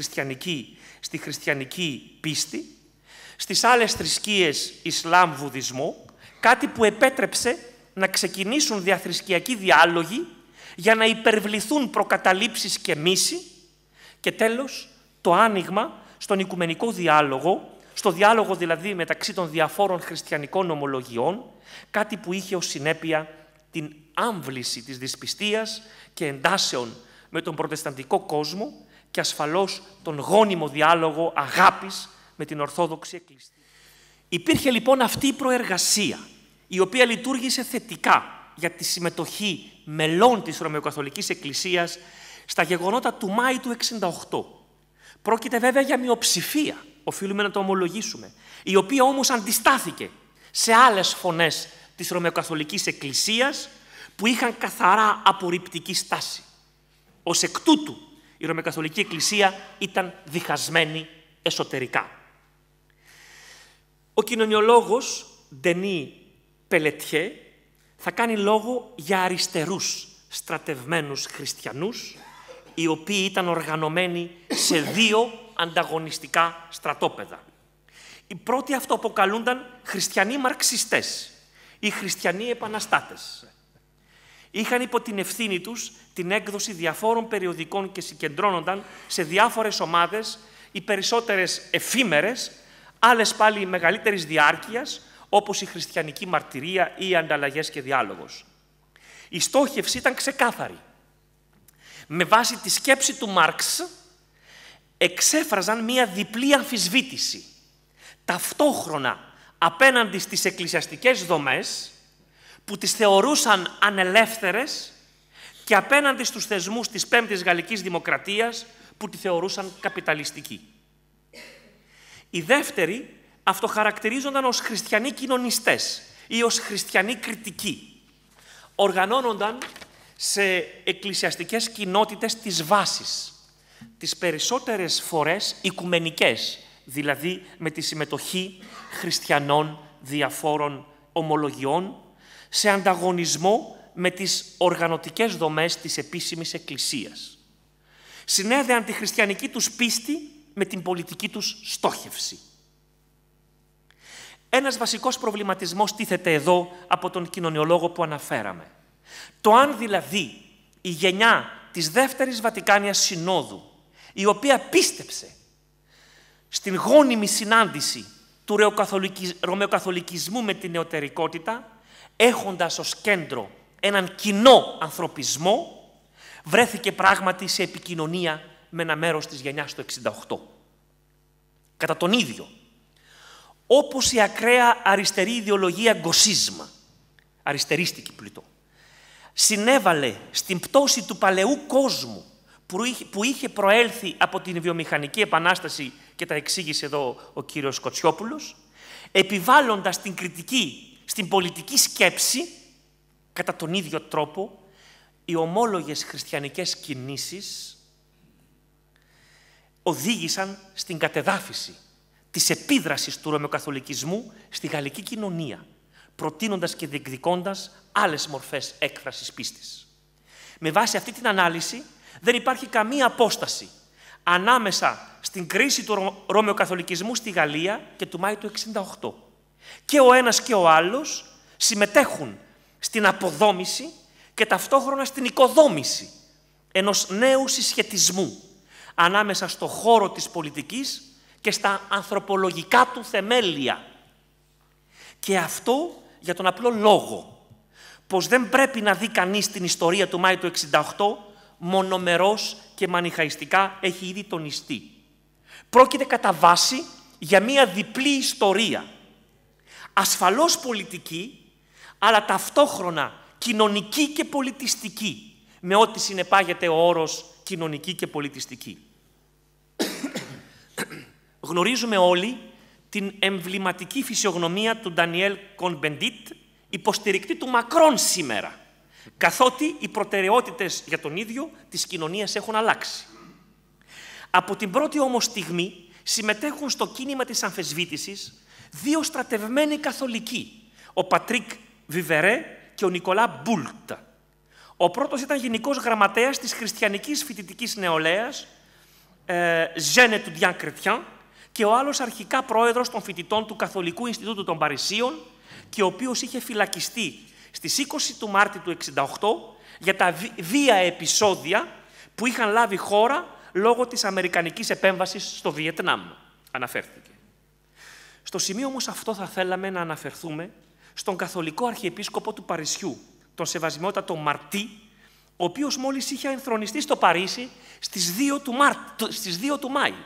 στη χριστιανική πίστη, στις άλλες θρησκείες Ισλάμ, Βουδισμό, κάτι που επέτρεψε να ξεκινήσουν διαθρησκιακοί διάλογοι για να υπερβληθούν προκαταλήψεις και μίση και τέλος το άνοιγμα στον οικουμενικό διάλογο, στο διάλογο δηλαδή μεταξύ των διαφόρων χριστιανικών ομολογιών, κάτι που είχε ως συνέπεια την άμβληση της δυσπιστίας και εντάσεων με τον προτεσταντικό κόσμο και ασφαλώς τον γόνιμο διάλογο αγάπης με την Ορθόδοξη Εκκλησία. Υπήρχε λοιπόν αυτή η προεργασία, η οποία λειτουργήσε θετικά για τη συμμετοχή μελών της Ρωμαιοκαθολικής Εκκλησίας στα γεγονότα του Μάη του 68. Πρόκειται βέβαια για μειοψηφία, οφείλουμε να το ομολογήσουμε, η οποία όμως αντιστάθηκε σε άλλες φωνές της Ρωμαιοκαθολικής Εκκλησίας που είχαν καθαρά απορριπτική στάση. Ως εκ τούτου, η Ρωμαιοκαθολική Εκκλησία ήταν διχασμένη εσωτερικά. Ο κοινωνιολόγος Ντενί Πελετιέ θα κάνει λόγο για αριστερούς στρατευμένους χριστιανούς, οι οποίοι ήταν οργανωμένοι σε δύο ανταγωνιστικά στρατόπεδα. Οι πρώτοι αυτοαποκαλούνταν χριστιανοί μαρξιστές ή χριστιανοί επαναστάτες. Είχαν υπό την ευθύνη τους την έκδοση διαφόρων περιοδικών και συγκεντρώνονταν σε διάφορες ομάδες, οι περισσότερες εφήμερες, άλλες πάλι μεγαλύτερης διάρκειας, όπως η χριστιανική μαρτυρία ή οι ανταλλαγές και διάλογος. Η στόχευση ήταν ξεκάθαρη. Με βάση τη σκέψη του Μάρξ, εξέφραζαν μία διπλή αμφισβήτηση. Ταυτόχρονα απέναντι στις εκκλησιαστικές δομές, που τις θεωρούσαν ανελεύθερες, και απέναντι στους θεσμούς της Πέμπτης Γαλλικής Δημοκρατίας, που τη θεωρούσαν καπιταλιστική. Οι δεύτεροι αυτοχαρακτηρίζονταν ως χριστιανοί κοινωνιστές ή ως χριστιανοί κριτικοί. Οργανώνονταν σε εκκλησιαστικές κοινότητες της βάσης, τις περισσότερες φορές οικουμενικές, δηλαδή με τη συμμετοχή χριστιανών διαφόρων ομολογιών, σε ανταγωνισμό με τις οργανωτικές δομές της επίσημης εκκλησίας. Συνέδεαν τη χριστιανική τους πίστη με την πολιτική τους στόχευση. Ένας βασικός προβληματισμός τίθεται εδώ από τον κοινωνιολόγο που αναφέραμε. Το αν δηλαδή η γενιά της Δεύτερης Βατικάνιας Συνόδου, η οποία πίστεψε στην γόνιμη συνάντηση του ρωμαιοκαθολικισμού με την νεωτερικότητα, έχοντας ως κέντρο έναν κοινό ανθρωπισμό, βρέθηκε πράγματι σε επικοινωνία με ένα μέρος της γενιάς του 68. Κατά τον ίδιο, όπως η ακραία αριστερή ιδεολογία γκοσίσμα, αριστερίστικη πλutôt, συνέβαλε στην πτώση του παλαιού κόσμου που είχε προέλθει από την βιομηχανική επανάσταση, και τα εξήγησε εδώ ο κύριος Σκοτσιόπουλος, επιβάλλοντας την κριτική στην πολιτική σκέψη, κατά τον ίδιο τρόπο, οι ομόλογες χριστιανικές κινήσεις οδήγησαν στην κατεδάφιση της επίδρασης του ρωμαιοκαθολικισμού στη γαλλική κοινωνία, προτείνοντας και διεκδικώντας άλλες μορφές έκφρασης πίστης. Με βάση αυτή την ανάλυση, δεν υπάρχει καμία απόσταση ανάμεσα στην κρίση του ρωμαιοκαθολικισμού στη Γαλλία και του Μάη του 68. Και ο ένας και ο άλλος συμμετέχουν στην αποδόμηση και ταυτόχρονα στην οικοδόμηση ενός νέου συσχετισμού ανάμεσα στο χώρο της πολιτικής και στα ανθρωπολογικά του θεμέλια. Και αυτό για τον απλό λόγο πως δεν πρέπει να δει κανείς την ιστορία του Μάη του 68 μονομερός και μανιχαϊστικά, έχει ήδη τονιστεί. Πρόκειται κατά βάση για μία διπλή ιστορία. Ασφαλώς πολιτική, αλλά ταυτόχρονα κοινωνική και πολιτιστική, με ό,τι συνεπάγεται ο όρος κοινωνική και πολιτιστική. Γνωρίζουμε όλοι την εμβληματική φυσιογνωμία του Ντανιέλ Κον-Μπεντίτ, υποστηρικτή του Μακρόν σήμερα, καθότι οι προτεραιότητες για τον ίδιο της κοινωνίας έχουν αλλάξει. Από την πρώτη όμως στιγμή συμμετέχουν στο κίνημα της αμφισβήτησης δύο στρατευμένοι καθολικοί, ο Πατρίκ Βιβερέ και ο Νικολά Μπούλτ. Ο πρώτος ήταν γενικός γραμματέας της χριστιανικής φοιτητικής νεολαίας, Jeune Étudiant Chrétien, και ο άλλος αρχικά πρόεδρος των φοιτητών του Καθολικού Ινστιτούτου των Παρισίων, και ο οποίος είχε φυλακιστεί στις 20 του Μάρτη του 1968 για τα βία επεισόδια που είχαν λάβει χώρα λόγω της αμερικανικής επέμβασης στο Βιετνάμ. Αναφέρθηκε. Στο σημείο όμως αυτό θα θέλαμε να αναφερθούμε στον καθολικό αρχιεπίσκοπο του Παρισιού, τον Σεβασμιότατο Μαρτί, ο οποίος μόλις είχε ενθρονιστεί στο Παρίσι στις 2 του Μάη.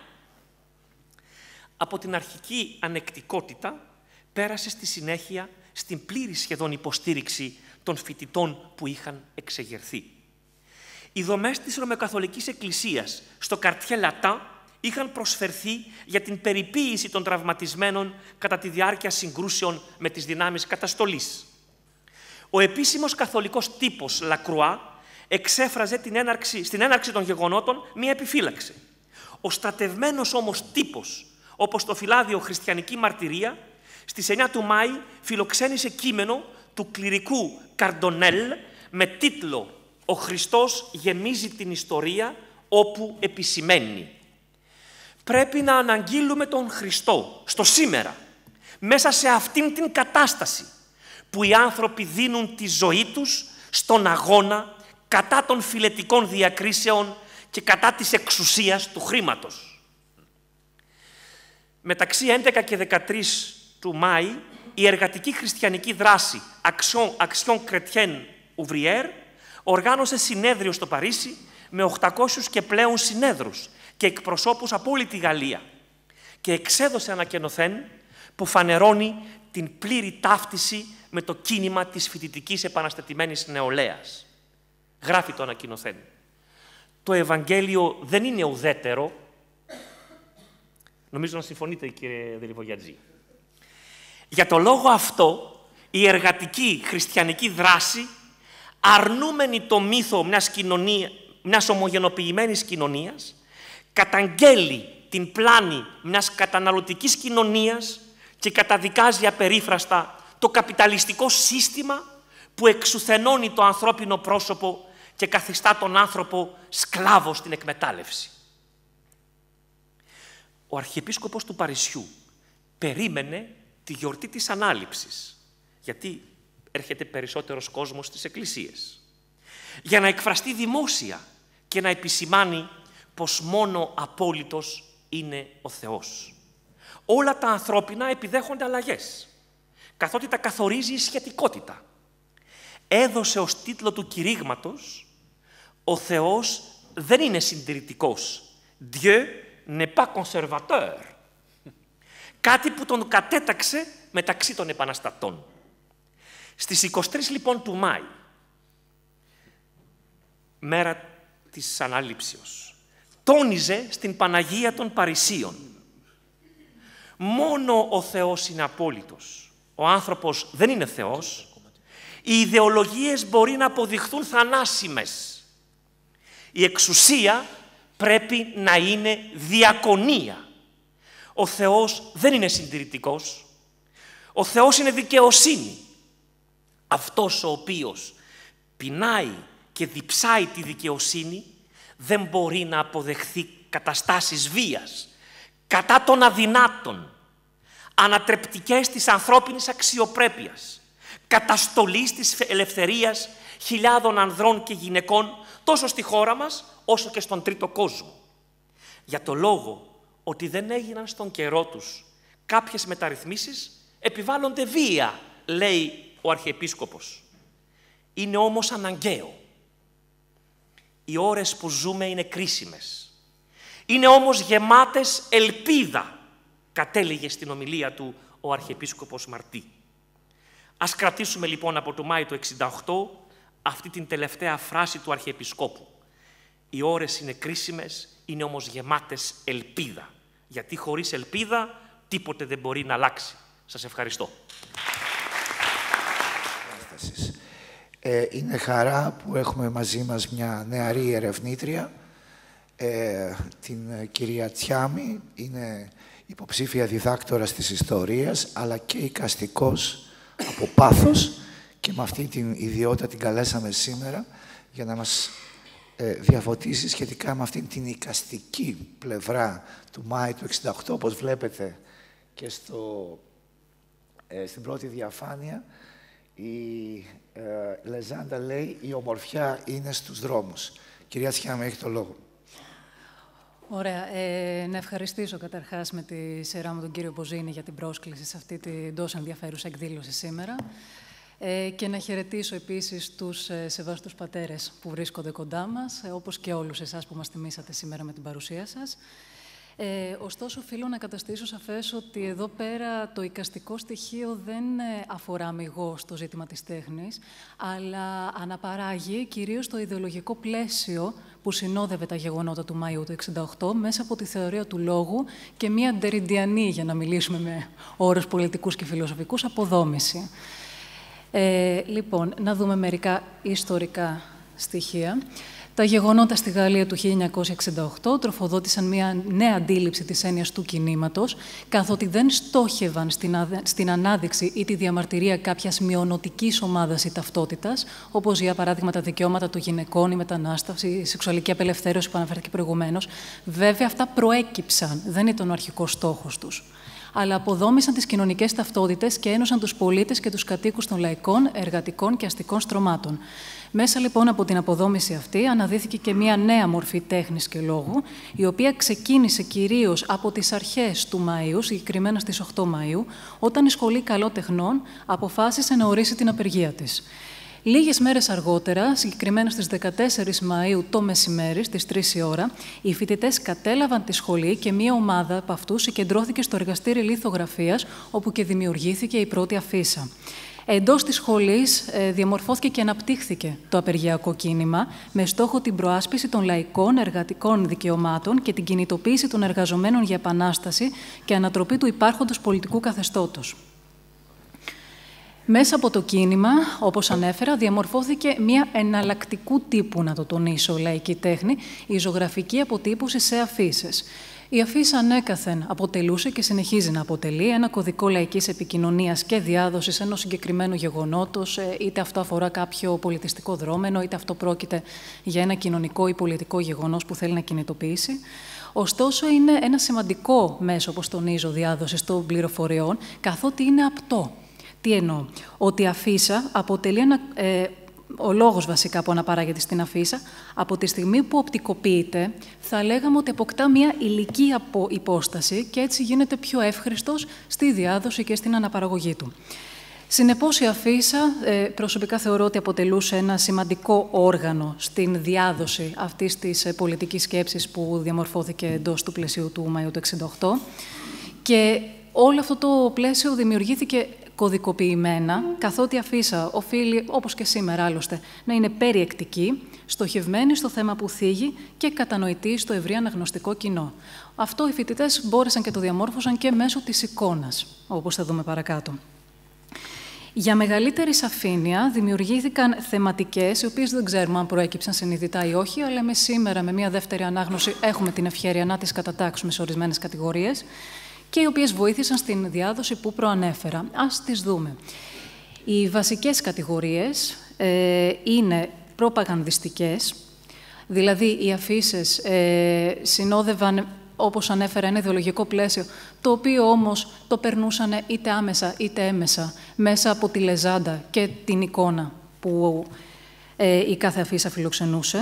Από την αρχική ανεκτικότητα πέρασε στη συνέχεια στην πλήρη σχεδόν υποστήριξη των φοιτητών που είχαν εξεγερθεί. Οι δομές της Ρωμαιοκαθολικής Εκκλησίας στο Quartier Latin είχαν προσφερθεί για την περιποίηση των τραυματισμένων κατά τη διάρκεια συγκρούσεων με τις δυνάμεις καταστολής. Ο επίσημος καθολικός τύπος Λακρουά εξέφραζε στην έναρξη των γεγονότων μία επιφύλαξη. Ο στρατευμένος όμως τύπος, όπως το φυλάδιο Χριστιανική Μαρτυρία, στις 9 του Μάη φιλοξένησε κείμενο του κληρικού Καρντονέλ με τίτλο «Ο Χριστός γεμίζει την ιστορία», όπου επισημαίνει: «Πρέπει να αναγγείλουμε τον Χριστό στο σήμερα, μέσα σε αυτήν την κατάσταση που οι άνθρωποι δίνουν τη ζωή τους στον αγώνα κατά των φιλετικών διακρίσεων και κατά της εξουσίας του χρήματος». Μεταξύ 11 και 13 του Μάη, η εργατική χριστιανική δράση Action Chrétienne Ouvrière οργάνωσε συνέδριο στο Παρίσι με 800 και πλέον συνέδρους και εκπροσώπους από όλη τη Γαλλία και εξέδωσε ανακοινωθέν που φανερώνει την πλήρη ταύτιση με το κίνημα της φοιτητικής επαναστατημένης νεολαίας. Γράφει το ανακοινωθέν: «Το Ευαγγέλιο δεν είναι ουδέτερο». Νομίζω να συμφωνείτε, κύριε Δελιβογιατζή. Για το λόγο αυτό, η εργατική χριστιανική δράση, αρνούμενη το μύθο μιας ομογενοποιημένης κοινωνίας, καταγγέλει την πλάνη μιας καταναλωτικής κοινωνίας και καταδικάζει απερίφραστα το καπιταλιστικό σύστημα που εξουθενώνει το ανθρώπινο πρόσωπο και καθιστά τον άνθρωπο σκλάβο στην εκμετάλλευση. Ο Αρχιεπίσκοπος του Παρισιού περίμενε τη γιορτή της Ανάληψης, γιατί έρχεται περισσότερος κόσμος στις εκκλησίες, για να εκφραστεί δημόσια και να επισημάνει πως μόνο απόλυτος είναι ο Θεός. Όλα τα ανθρώπινα επιδέχονται αλλαγές. καθότι τα καθορίζει η σχετικότητα. Έδωσε ως τίτλο του κηρύγματος «Ο Θεός δεν είναι συντηρητικός. Dieu n'est pas conservateur». Κάτι που τον κατέταξε μεταξύ των επαναστατών. Στις 23 λοιπόν του Μάη, μέρα της Αναλήψεως, τόνιζε στην Παναγία των Παρισίων: μόνο ο Θεός είναι απόλυτος. Ο άνθρωπος δεν είναι Θεός. Οι ιδεολογίες μπορεί να αποδειχθούν θανάσιμες. Η εξουσία πρέπει να είναι διακονία. Ο Θεός δεν είναι συντηρητικός. Ο Θεός είναι δικαιοσύνη. Αυτός ο οποίος πεινάει και διψάει τη δικαιοσύνη δεν μπορεί να αποδεχθεί καταστάσεις βίας κατά των αδυνάτων, ανατρεπτικές της ανθρώπινης αξιοπρέπειας, καταστολής της ελευθερίας χιλιάδων ανδρών και γυναικών τόσο στη χώρα μας όσο και στον τρίτο κόσμο. Για το λόγο ότι δεν έγιναν στον καιρό τους κάποιες μεταρρυθμίσεις, επιβάλλονται βία, λέει ο Αρχιεπίσκοπος. Είναι όμως αναγκαίο. Οι ώρες που ζούμε είναι κρίσιμες. Είναι όμως γεμάτες ελπίδα, κατέληγε στην ομιλία του ο Αρχιεπίσκοπος Μαρτί. Ας κρατήσουμε λοιπόν από το Μάη του 1968 αυτή την τελευταία φράση του Αρχιεπισκόπου. Οι ώρες είναι κρίσιμες, είναι όμως γεμάτες ελπίδα. Γιατί χωρίς ελπίδα τίποτε δεν μπορεί να αλλάξει. Σας ευχαριστώ. Είναι χαρά που έχουμε μαζί μας μια νεαρή ερευνήτρια, την κυρία Τσιάμι. Είναι υποψήφια διδάκτορας της ιστορίας, αλλά και εικαστικός από πάθος, και με αυτή την ιδιότητα την καλέσαμε σήμερα για να μας διαφωτίσει σχετικά με αυτήν την εικαστική πλευρά του Μάη του 1968, όπως βλέπετε και στην πρώτη διαφάνεια. Η Λεζάντα λέει: η ομορφιά είναι στους δρόμους. Κυρία Τσιάμι, έχει το λόγο. Ωραία. Να ευχαριστήσω καταρχάς με τη σειρά μου τον κύριο Μποζίνη για την πρόσκληση σε αυτή την τόσο ενδιαφέρουσα εκδήλωση σήμερα. Και να χαιρετήσω επίσης τους σεβαστούς πατέρες που βρίσκονται κοντά μας, όπως και όλους εσάς που μας τιμήσατε σήμερα με την παρουσία σας. Ωστόσο, οφείλω να καταστήσω σαφές ότι εδώ πέρα το εικαστικό στοιχείο δεν αφορά αμιγώς το ζήτημα της τέχνης, αλλά αναπαράγει κυρίως το ιδεολογικό πλαίσιο που συνόδευε τα γεγονότα του Μαΐου του 1968 μέσα από τη θεωρία του λόγου και μία ντεριντιανή, για να μιλήσουμε με όρους πολιτικούς και φιλοσοφικούς, αποδόμηση. Λοιπόν, να δούμε μερικά ιστορικά στοιχεία. Τα γεγονότα στη Γαλλία του 1968 τροφοδότησαν μια νέα αντίληψη της έννοιας του κινήματος, καθότι δεν στόχευαν στην ανάδειξη ή τη διαμαρτυρία κάποιας μειονοτικής ομάδας ή ταυτότητας, όπως για παράδειγμα τα δικαιώματα των γυναικών, η μετανάστευση, η σεξουαλική απελευθέρωση που αναφέρθηκε προηγουμένως. Βέβαια, αυτά προέκυψαν, δεν ήταν ο αρχικός στόχος τους. Αλλά αποδόμησαν τις κοινωνικές ταυτότητες και ένωσαν τους πολίτες και τους κατοίκους των λαϊκών, εργατικών και αστικών στρωμάτων. Μέσα λοιπόν από την αποδόμηση αυτή αναδύθηκε και μία νέα μορφή τέχνης και λόγου, η οποία ξεκίνησε κυρίως από τις αρχές του Μαΐου, συγκεκριμένα στις 8 Μαΐου, όταν η Σχολή Καλών Τεχνών αποφάσισε να ορίσει την απεργία της. Λίγες μέρες αργότερα, συγκεκριμένα στις 14 Μαΐου το μεσημέρι, στις 3 η ώρα, οι φοιτητές κατέλαβαν τη σχολή και μία ομάδα από αυτούς συγκεντρώθηκε στο εργαστήρι λιθογραφίας, όπου και δημιουργήθηκε η πρώτη αφίσα. Εντός της σχολής διαμορφώθηκε και αναπτύχθηκε το απεργιακό κίνημα με στόχο την προάσπιση των λαϊκών εργατικών δικαιωμάτων και την κινητοποίηση των εργαζομένων για επανάσταση και ανατροπή του υπάρχοντος πολιτικού καθεστώτος. Μέσα από το κίνημα, όπως ανέφερα, διαμορφώθηκε μια εναλλακτικού τύπου, να το τονίσω, λαϊκή τέχνη, η ζωγραφική αποτύπωση σε αφίσες. Η αφίσα ανέκαθεν αποτελούσε και συνεχίζει να αποτελεί ένα κωδικό λαϊκής επικοινωνίας και διάδοσης ενός συγκεκριμένου γεγονότος, είτε αυτό αφορά κάποιο πολιτιστικό δρόμενο, είτε αυτό πρόκειται για ένα κοινωνικό ή πολιτικό γεγονός που θέλει να κινητοποιήσει. Ωστόσο, είναι ένα σημαντικό μέσο, όπως τονίζω, διάδοσης των πληροφοριών, καθότι είναι απτό. Τι εννοώ? Ότι η αφίσα αποτελεί ο λόγος βασικά που αναπαράγεται στην αφίσα, από τη στιγμή που οπτικοποιείται, θα λέγαμε ότι αποκτά μια υλική υπόσταση και έτσι γίνεται πιο εύχριστος στη διάδοση και στην αναπαραγωγή του. Συνεπώς, η αφίσα προσωπικά θεωρώ ότι αποτελούσε ένα σημαντικό όργανο στην διάδοση αυτής της πολιτικής σκέψης που διαμορφώθηκε εντός του πλαισίου του Μαΐου του 1968. Και όλο αυτό το πλαίσιο δημιουργήθηκε κωδικοποιημένα, καθότι η αφίσα οφείλει, όπως και σήμερα άλλωστε, να είναι περιεκτική, στοχευμένη στο θέμα που θίγει και κατανοητή στο ευρύ αναγνωστικό κοινό. Αυτό οι φοιτητές μπόρεσαν και το διαμόρφωσαν και μέσω της εικόνας, όπως θα δούμε παρακάτω. Για μεγαλύτερη σαφήνεια δημιουργήθηκαν θεματικές, οι οποίες δεν ξέρουμε αν προέκυψαν συνειδητά ή όχι, αλλά εμείς σήμερα με μια δεύτερη ανάγνωση έχουμε την ευκαιρία να τις κατατάξουμε σε ορισμένες κατηγορίες και οι οποίες βοήθησαν στην διάδοση που προανέφερα. Ας τις δούμε. Οι βασικές κατηγορίες είναι προπαγανδιστικές, δηλαδή οι αφίσες συνόδευαν, όπως ανέφερα, ένα ιδεολογικό πλαίσιο, το οποίο όμως το περνούσαν είτε άμεσα είτε έμεσα μέσα από τη λεζάντα και την εικόνα που η κάθε αφίσα φιλοξενούσε.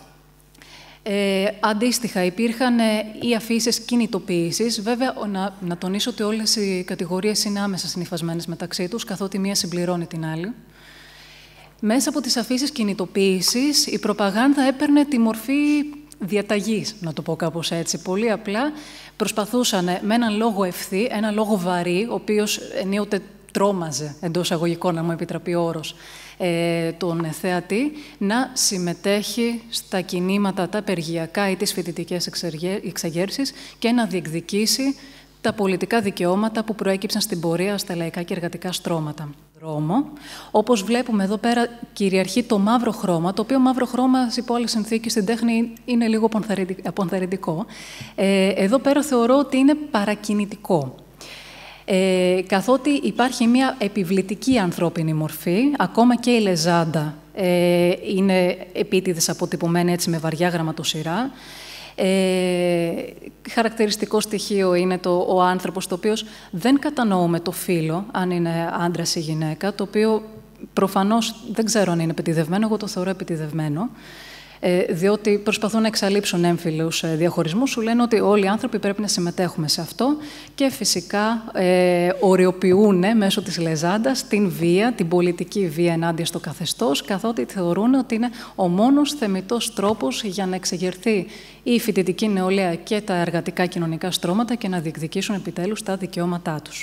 Αντίστοιχα, υπήρχαν οι αφίσες κινητοποίησης. Βέβαια, να τονίσω ότι όλες οι κατηγορίες είναι άμεσα συνυφασμένες μεταξύ τους, καθότι μία συμπληρώνει την άλλη. Μέσα από τις αφίσες κινητοποίησης, η προπαγάνδα έπαιρνε τη μορφή διαταγής, να το πω κάπως έτσι. Πολύ απλά προσπαθούσαν με έναν λόγο ευθύ, έναν λόγο βαρύ, ο οποίος ενίοτε τρόμαζε, εντός αγωγικών, να μου επιτραπεί ο όρος, τον θεατή, να συμμετέχει στα κινήματα τα απεργιακά ή τις φοιτητικές εξεγέρσεις και να διεκδικήσει τα πολιτικά δικαιώματα που προέκυψαν στην πορεία στα λαϊκά και εργατικά στρώματα. Όπως βλέπουμε εδώ πέρα, κυριαρχεί το μαύρο χρώμα, το οποίο μαύρο χρώμα, υπό άλλες συνθήκες, στην τέχνη είναι λίγο απονθαρρυντικό. Εδώ πέρα θεωρώ ότι είναι παρακινητικό. Καθότι υπάρχει μια επιβλητική ανθρώπινη μορφή, ακόμα και η λεζάντα είναι επίτηδες αποτυπωμένη έτσι με βαριά γραμματοσυρά. Χαρακτηριστικό στοιχείο είναι ο άνθρωπος, το οποίο δεν κατανοούμε το φύλο, αν είναι άντρας ή γυναίκα, το οποίο προφανώς δεν ξέρω αν είναι επιτιδευμένο, εγώ το θεωρώ επιτιδευμένο, διότι προσπαθούν να εξαλείψουν έμφυλους διαχωρισμούς, σου λένε ότι όλοι οι άνθρωποι πρέπει να συμμετέχουμε σε αυτό και φυσικά οριοποιούν μέσω της λεζάντας την βία, την πολιτική βία ενάντια στο καθεστώς, καθότι θεωρούν ότι είναι ο μόνος θεμιτός τρόπος για να εξεγερθεί η φοιτητική νεολαία και τα εργατικά κοινωνικά στρώματα και να διεκδικήσουν επιτέλους τα δικαιώματά τους.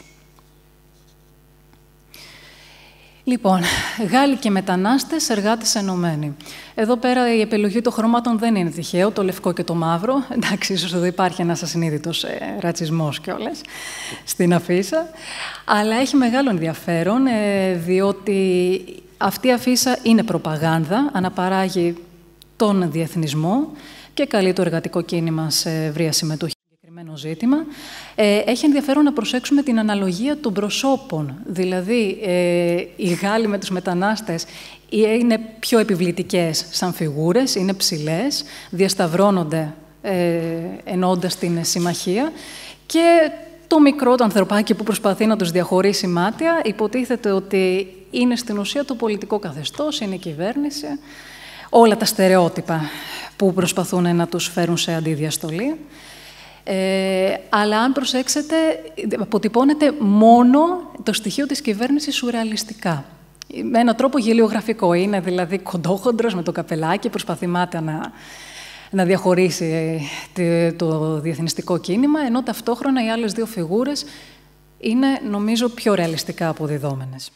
Λοιπόν, Γάλλοι και μετανάστες, εργάτες ενωμένοι. Εδώ πέρα η επιλογή των χρώματων δεν είναι τυχαίο, το λευκό και το μαύρο. Εντάξει, ίσως εδώ υπάρχει ένας ασυνείδητος ρατσισμός κιόλας στην αφίσα. Αλλά έχει μεγάλο ενδιαφέρον, διότι αυτή η αφίσα είναι προπαγάνδα, αναπαράγει τον διεθνισμό και καλεί το εργατικό κίνημα σε ευρεία συμμετοχή. Ζήτημα. Έχει ενδιαφέρον να προσέξουμε την αναλογία των προσώπων. Δηλαδή, οι Γάλλοι με τους μετανάστες είναι πιο επιβλητικές σαν φιγούρες, είναι ψηλές, διασταυρώνονται εννοώντας την συμμαχία και το μικρό το ανθρωπάκι που προσπαθεί να τους διαχωρίσει μάτια υποτίθεται ότι είναι στην ουσία το πολιτικό καθεστώς, είναι η κυβέρνηση, όλα τα στερεότυπα που προσπαθούν να τους φέρουν σε αντιδιαστολή. Αλλά αν προσέξετε, αποτυπώνεται μόνο το στοιχείο της κυβέρνησης σουρεαλιστικά. Με έναν τρόπο γελιογραφικό. Είναι δηλαδή κοντόχοντρος με το καπελάκι, προσπαθεί μάτια να διαχωρίσει το διεθνιστικό κίνημα, ενώ ταυτόχρονα οι άλλες δύο φιγούρες είναι, νομίζω, πιο ρεαλιστικά αποδιδόμενες.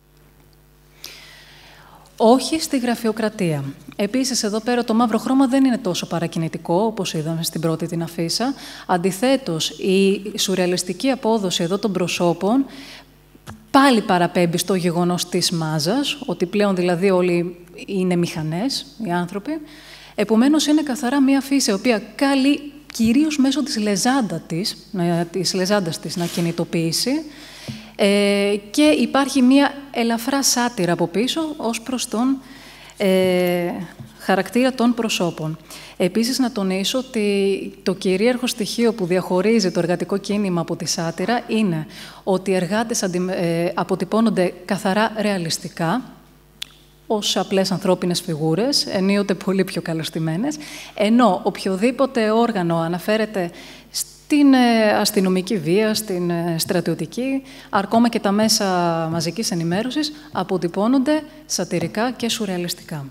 Όχι στη γραφειοκρατία. Επίσης, εδώ πέρα το μαύρο χρώμα δεν είναι τόσο παρακινητικό, όπως είδαμε στην πρώτη την αφίσα. Αντιθέτως, η σουρεαλιστική απόδοση εδώ των προσώπων πάλι παραπέμπει στο γεγονός της μάζας, ότι πλέον δηλαδή όλοι είναι μηχανές, οι άνθρωποι. Επομένως, είναι καθαρά μία αφίσα, η οποία καλεί κυρίως μέσω της λεζάντας της να κινητοποιήσει, και υπάρχει μία ελαφρά σάτυρα από πίσω ως προς τον χαρακτήρα των προσώπων. Επίσης, να τονίσω ότι το κυρίαρχο στοιχείο που διαχωρίζει το εργατικό κίνημα από τη σάτυρα είναι ότι οι εργάτες αποτυπώνονται καθαρά ρεαλιστικά, ως απλές ανθρώπινες φιγούρες, ενίοτε πολύ πιο καλωστημένες, ενώ οποιοδήποτε όργανο αναφέρεται την αστυνομική βία, στην στρατιωτική, ακόμα και τα μέσα μαζικής ενημέρωσης αποτυπώνονται σατιρικά και σουρεαλιστικά.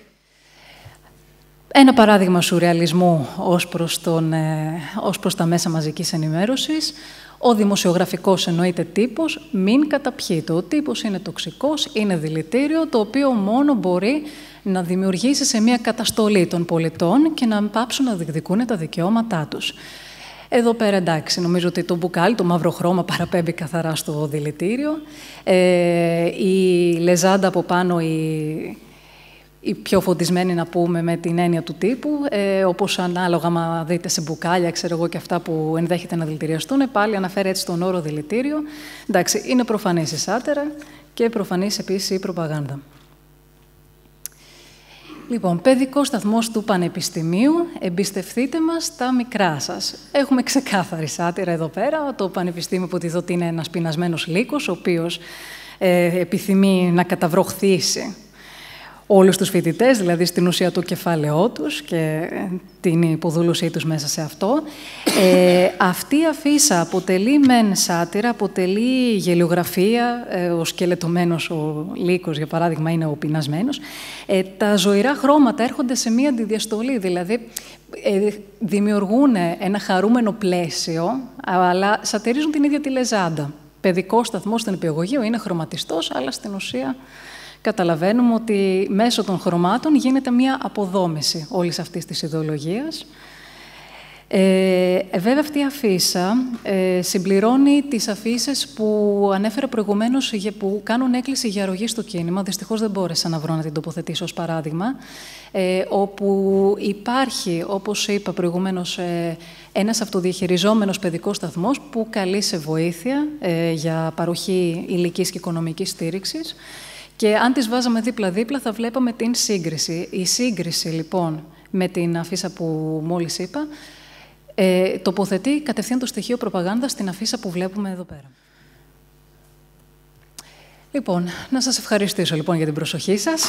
Ένα παράδειγμα σουρεαλισμού ως προς τα μέσα μαζικής ενημέρωσης. Ο δημοσιογραφικός εννοείται τύπος, μην καταπιείται. Ο τύπος είναι τοξικός, είναι δηλητήριο, το οποίο μόνο μπορεί να δημιουργήσει σε μια καταστολή των πολιτών και να πάψουν να διεκδικούν τα δικαιώματά τους. Εδώ πέρα, εντάξει, νομίζω ότι το μπουκάλι, το μαύρο χρώμα, παραπέμπει καθαρά στο δηλητήριο. Η λεζάντα από πάνω, η πιο φωτισμένη, να πούμε, με την έννοια του τύπου, όπως ανάλογα, μα δείτε σε μπουκάλια, ξέρω εγώ, και αυτά που ενδέχεται να δηλητηριαστούν, πάλι αναφέρει έτσι τον όρο δηλητήριο. Εντάξει, είναι προφανής η σάτερα και προφανής επίσης η προπαγάνδα. Λοιπόν, παιδικός σταθμός του Πανεπιστημίου, εμπιστευτείτε μας τα μικρά σας. Έχουμε ξεκάθαρη σάτυρα εδώ πέρα. Το Πανεπιστήμιο υποτίθεται ότι είναι ένας πεινασμένος λύκος, ο οποίος επιθυμεί να καταβροχθήσει όλους τους φοιτητές, δηλαδή στην ουσία το κεφάλαιό τους και την υποδούλωσή τους μέσα σε αυτό. Αυτή η αφίσα αποτελεί μεν σάτυρα, αποτελεί γελιογραφία, ο σκελετωμένος ο λύκος, για παράδειγμα, είναι ο πεινασμένος. Τα ζωηρά χρώματα έρχονται σε μία αντιδιαστολή, δηλαδή δημιουργούν ένα χαρούμενο πλαίσιο, αλλά σατυρίζουν την ίδια τη λεζάντα. Παιδικός σταθμός στον υπηαγωγείο είναι χρωματιστός, αλλά στην ουσία καταλαβαίνουμε ότι μέσω των χρωμάτων γίνεται μία αποδόμηση όλης αυτής της ιδεολογίας. Βέβαια, αυτή η αφίσα συμπληρώνει τις αφίσες που ανέφερα προηγουμένως, που κάνουν έκκληση για αρρωγή στο κίνημα. Δυστυχώς δεν μπόρεσα να βρω να την τοποθετήσω ως παράδειγμα. Όπου υπάρχει, όπως είπα προηγουμένως, ένας αυτοδιαχειριζόμενος παιδικός σταθμός που καλεί σε βοήθεια για παροχή υλικής και οικονομικής στήριξης. Και αν τις βάζαμε δίπλα-δίπλα θα βλέπαμε την σύγκριση. Η σύγκριση, λοιπόν, με την αφίσα που μόλις είπα, τοποθετεί κατευθείαν το στοιχείο προπαγάνδα στην αφίσα που βλέπουμε εδώ πέρα. Λοιπόν, να σας ευχαριστήσω λοιπόν για την προσοχή σας.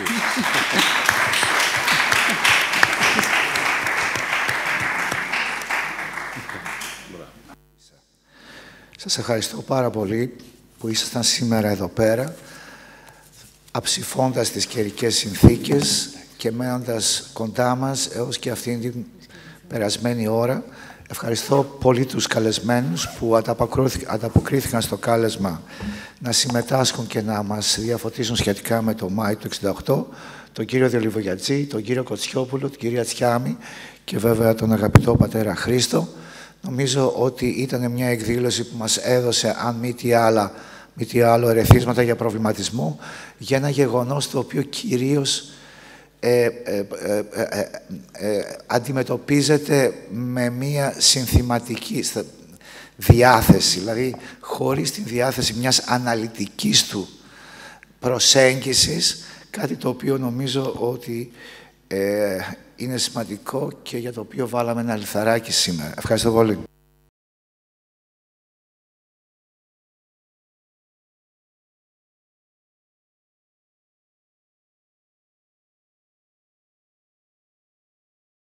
Σας ευχαριστώ πάρα πολύ που ήσασταν σήμερα εδώ πέρα, αψηφώντας τις καιρικές συνθήκες και μένοντας κοντά μας έως και αυτήν την περασμένη ώρα. Ευχαριστώ πολύ τους καλεσμένους που ανταποκρίθηκαν στο κάλεσμα να συμμετάσχουν και να μας διαφωτίσουν σχετικά με το Μάη του 1968, τον κύριο Διολιβογιατζή, τον κύριο Κοτσιόπουλο, την κυρία Τσιάμη και βέβαια τον αγαπητό πατέρα Χρήστο. Νομίζω ότι ήταν μια εκδήλωση που μας έδωσε, αν μη τι άλλο, ερεθίσματα για προβληματισμό, για ένα γεγονός το οποίο κυρίως αντιμετωπίζεται με μια συνθηματική διάθεση, δηλαδή χωρίς την διάθεση μιας αναλυτικής του προσέγγισης, κάτι το οποίο νομίζω ότι είναι σημαντικό και για το οποίο βάλαμε ένα λιθαράκι σήμερα. Ευχαριστώ πολύ.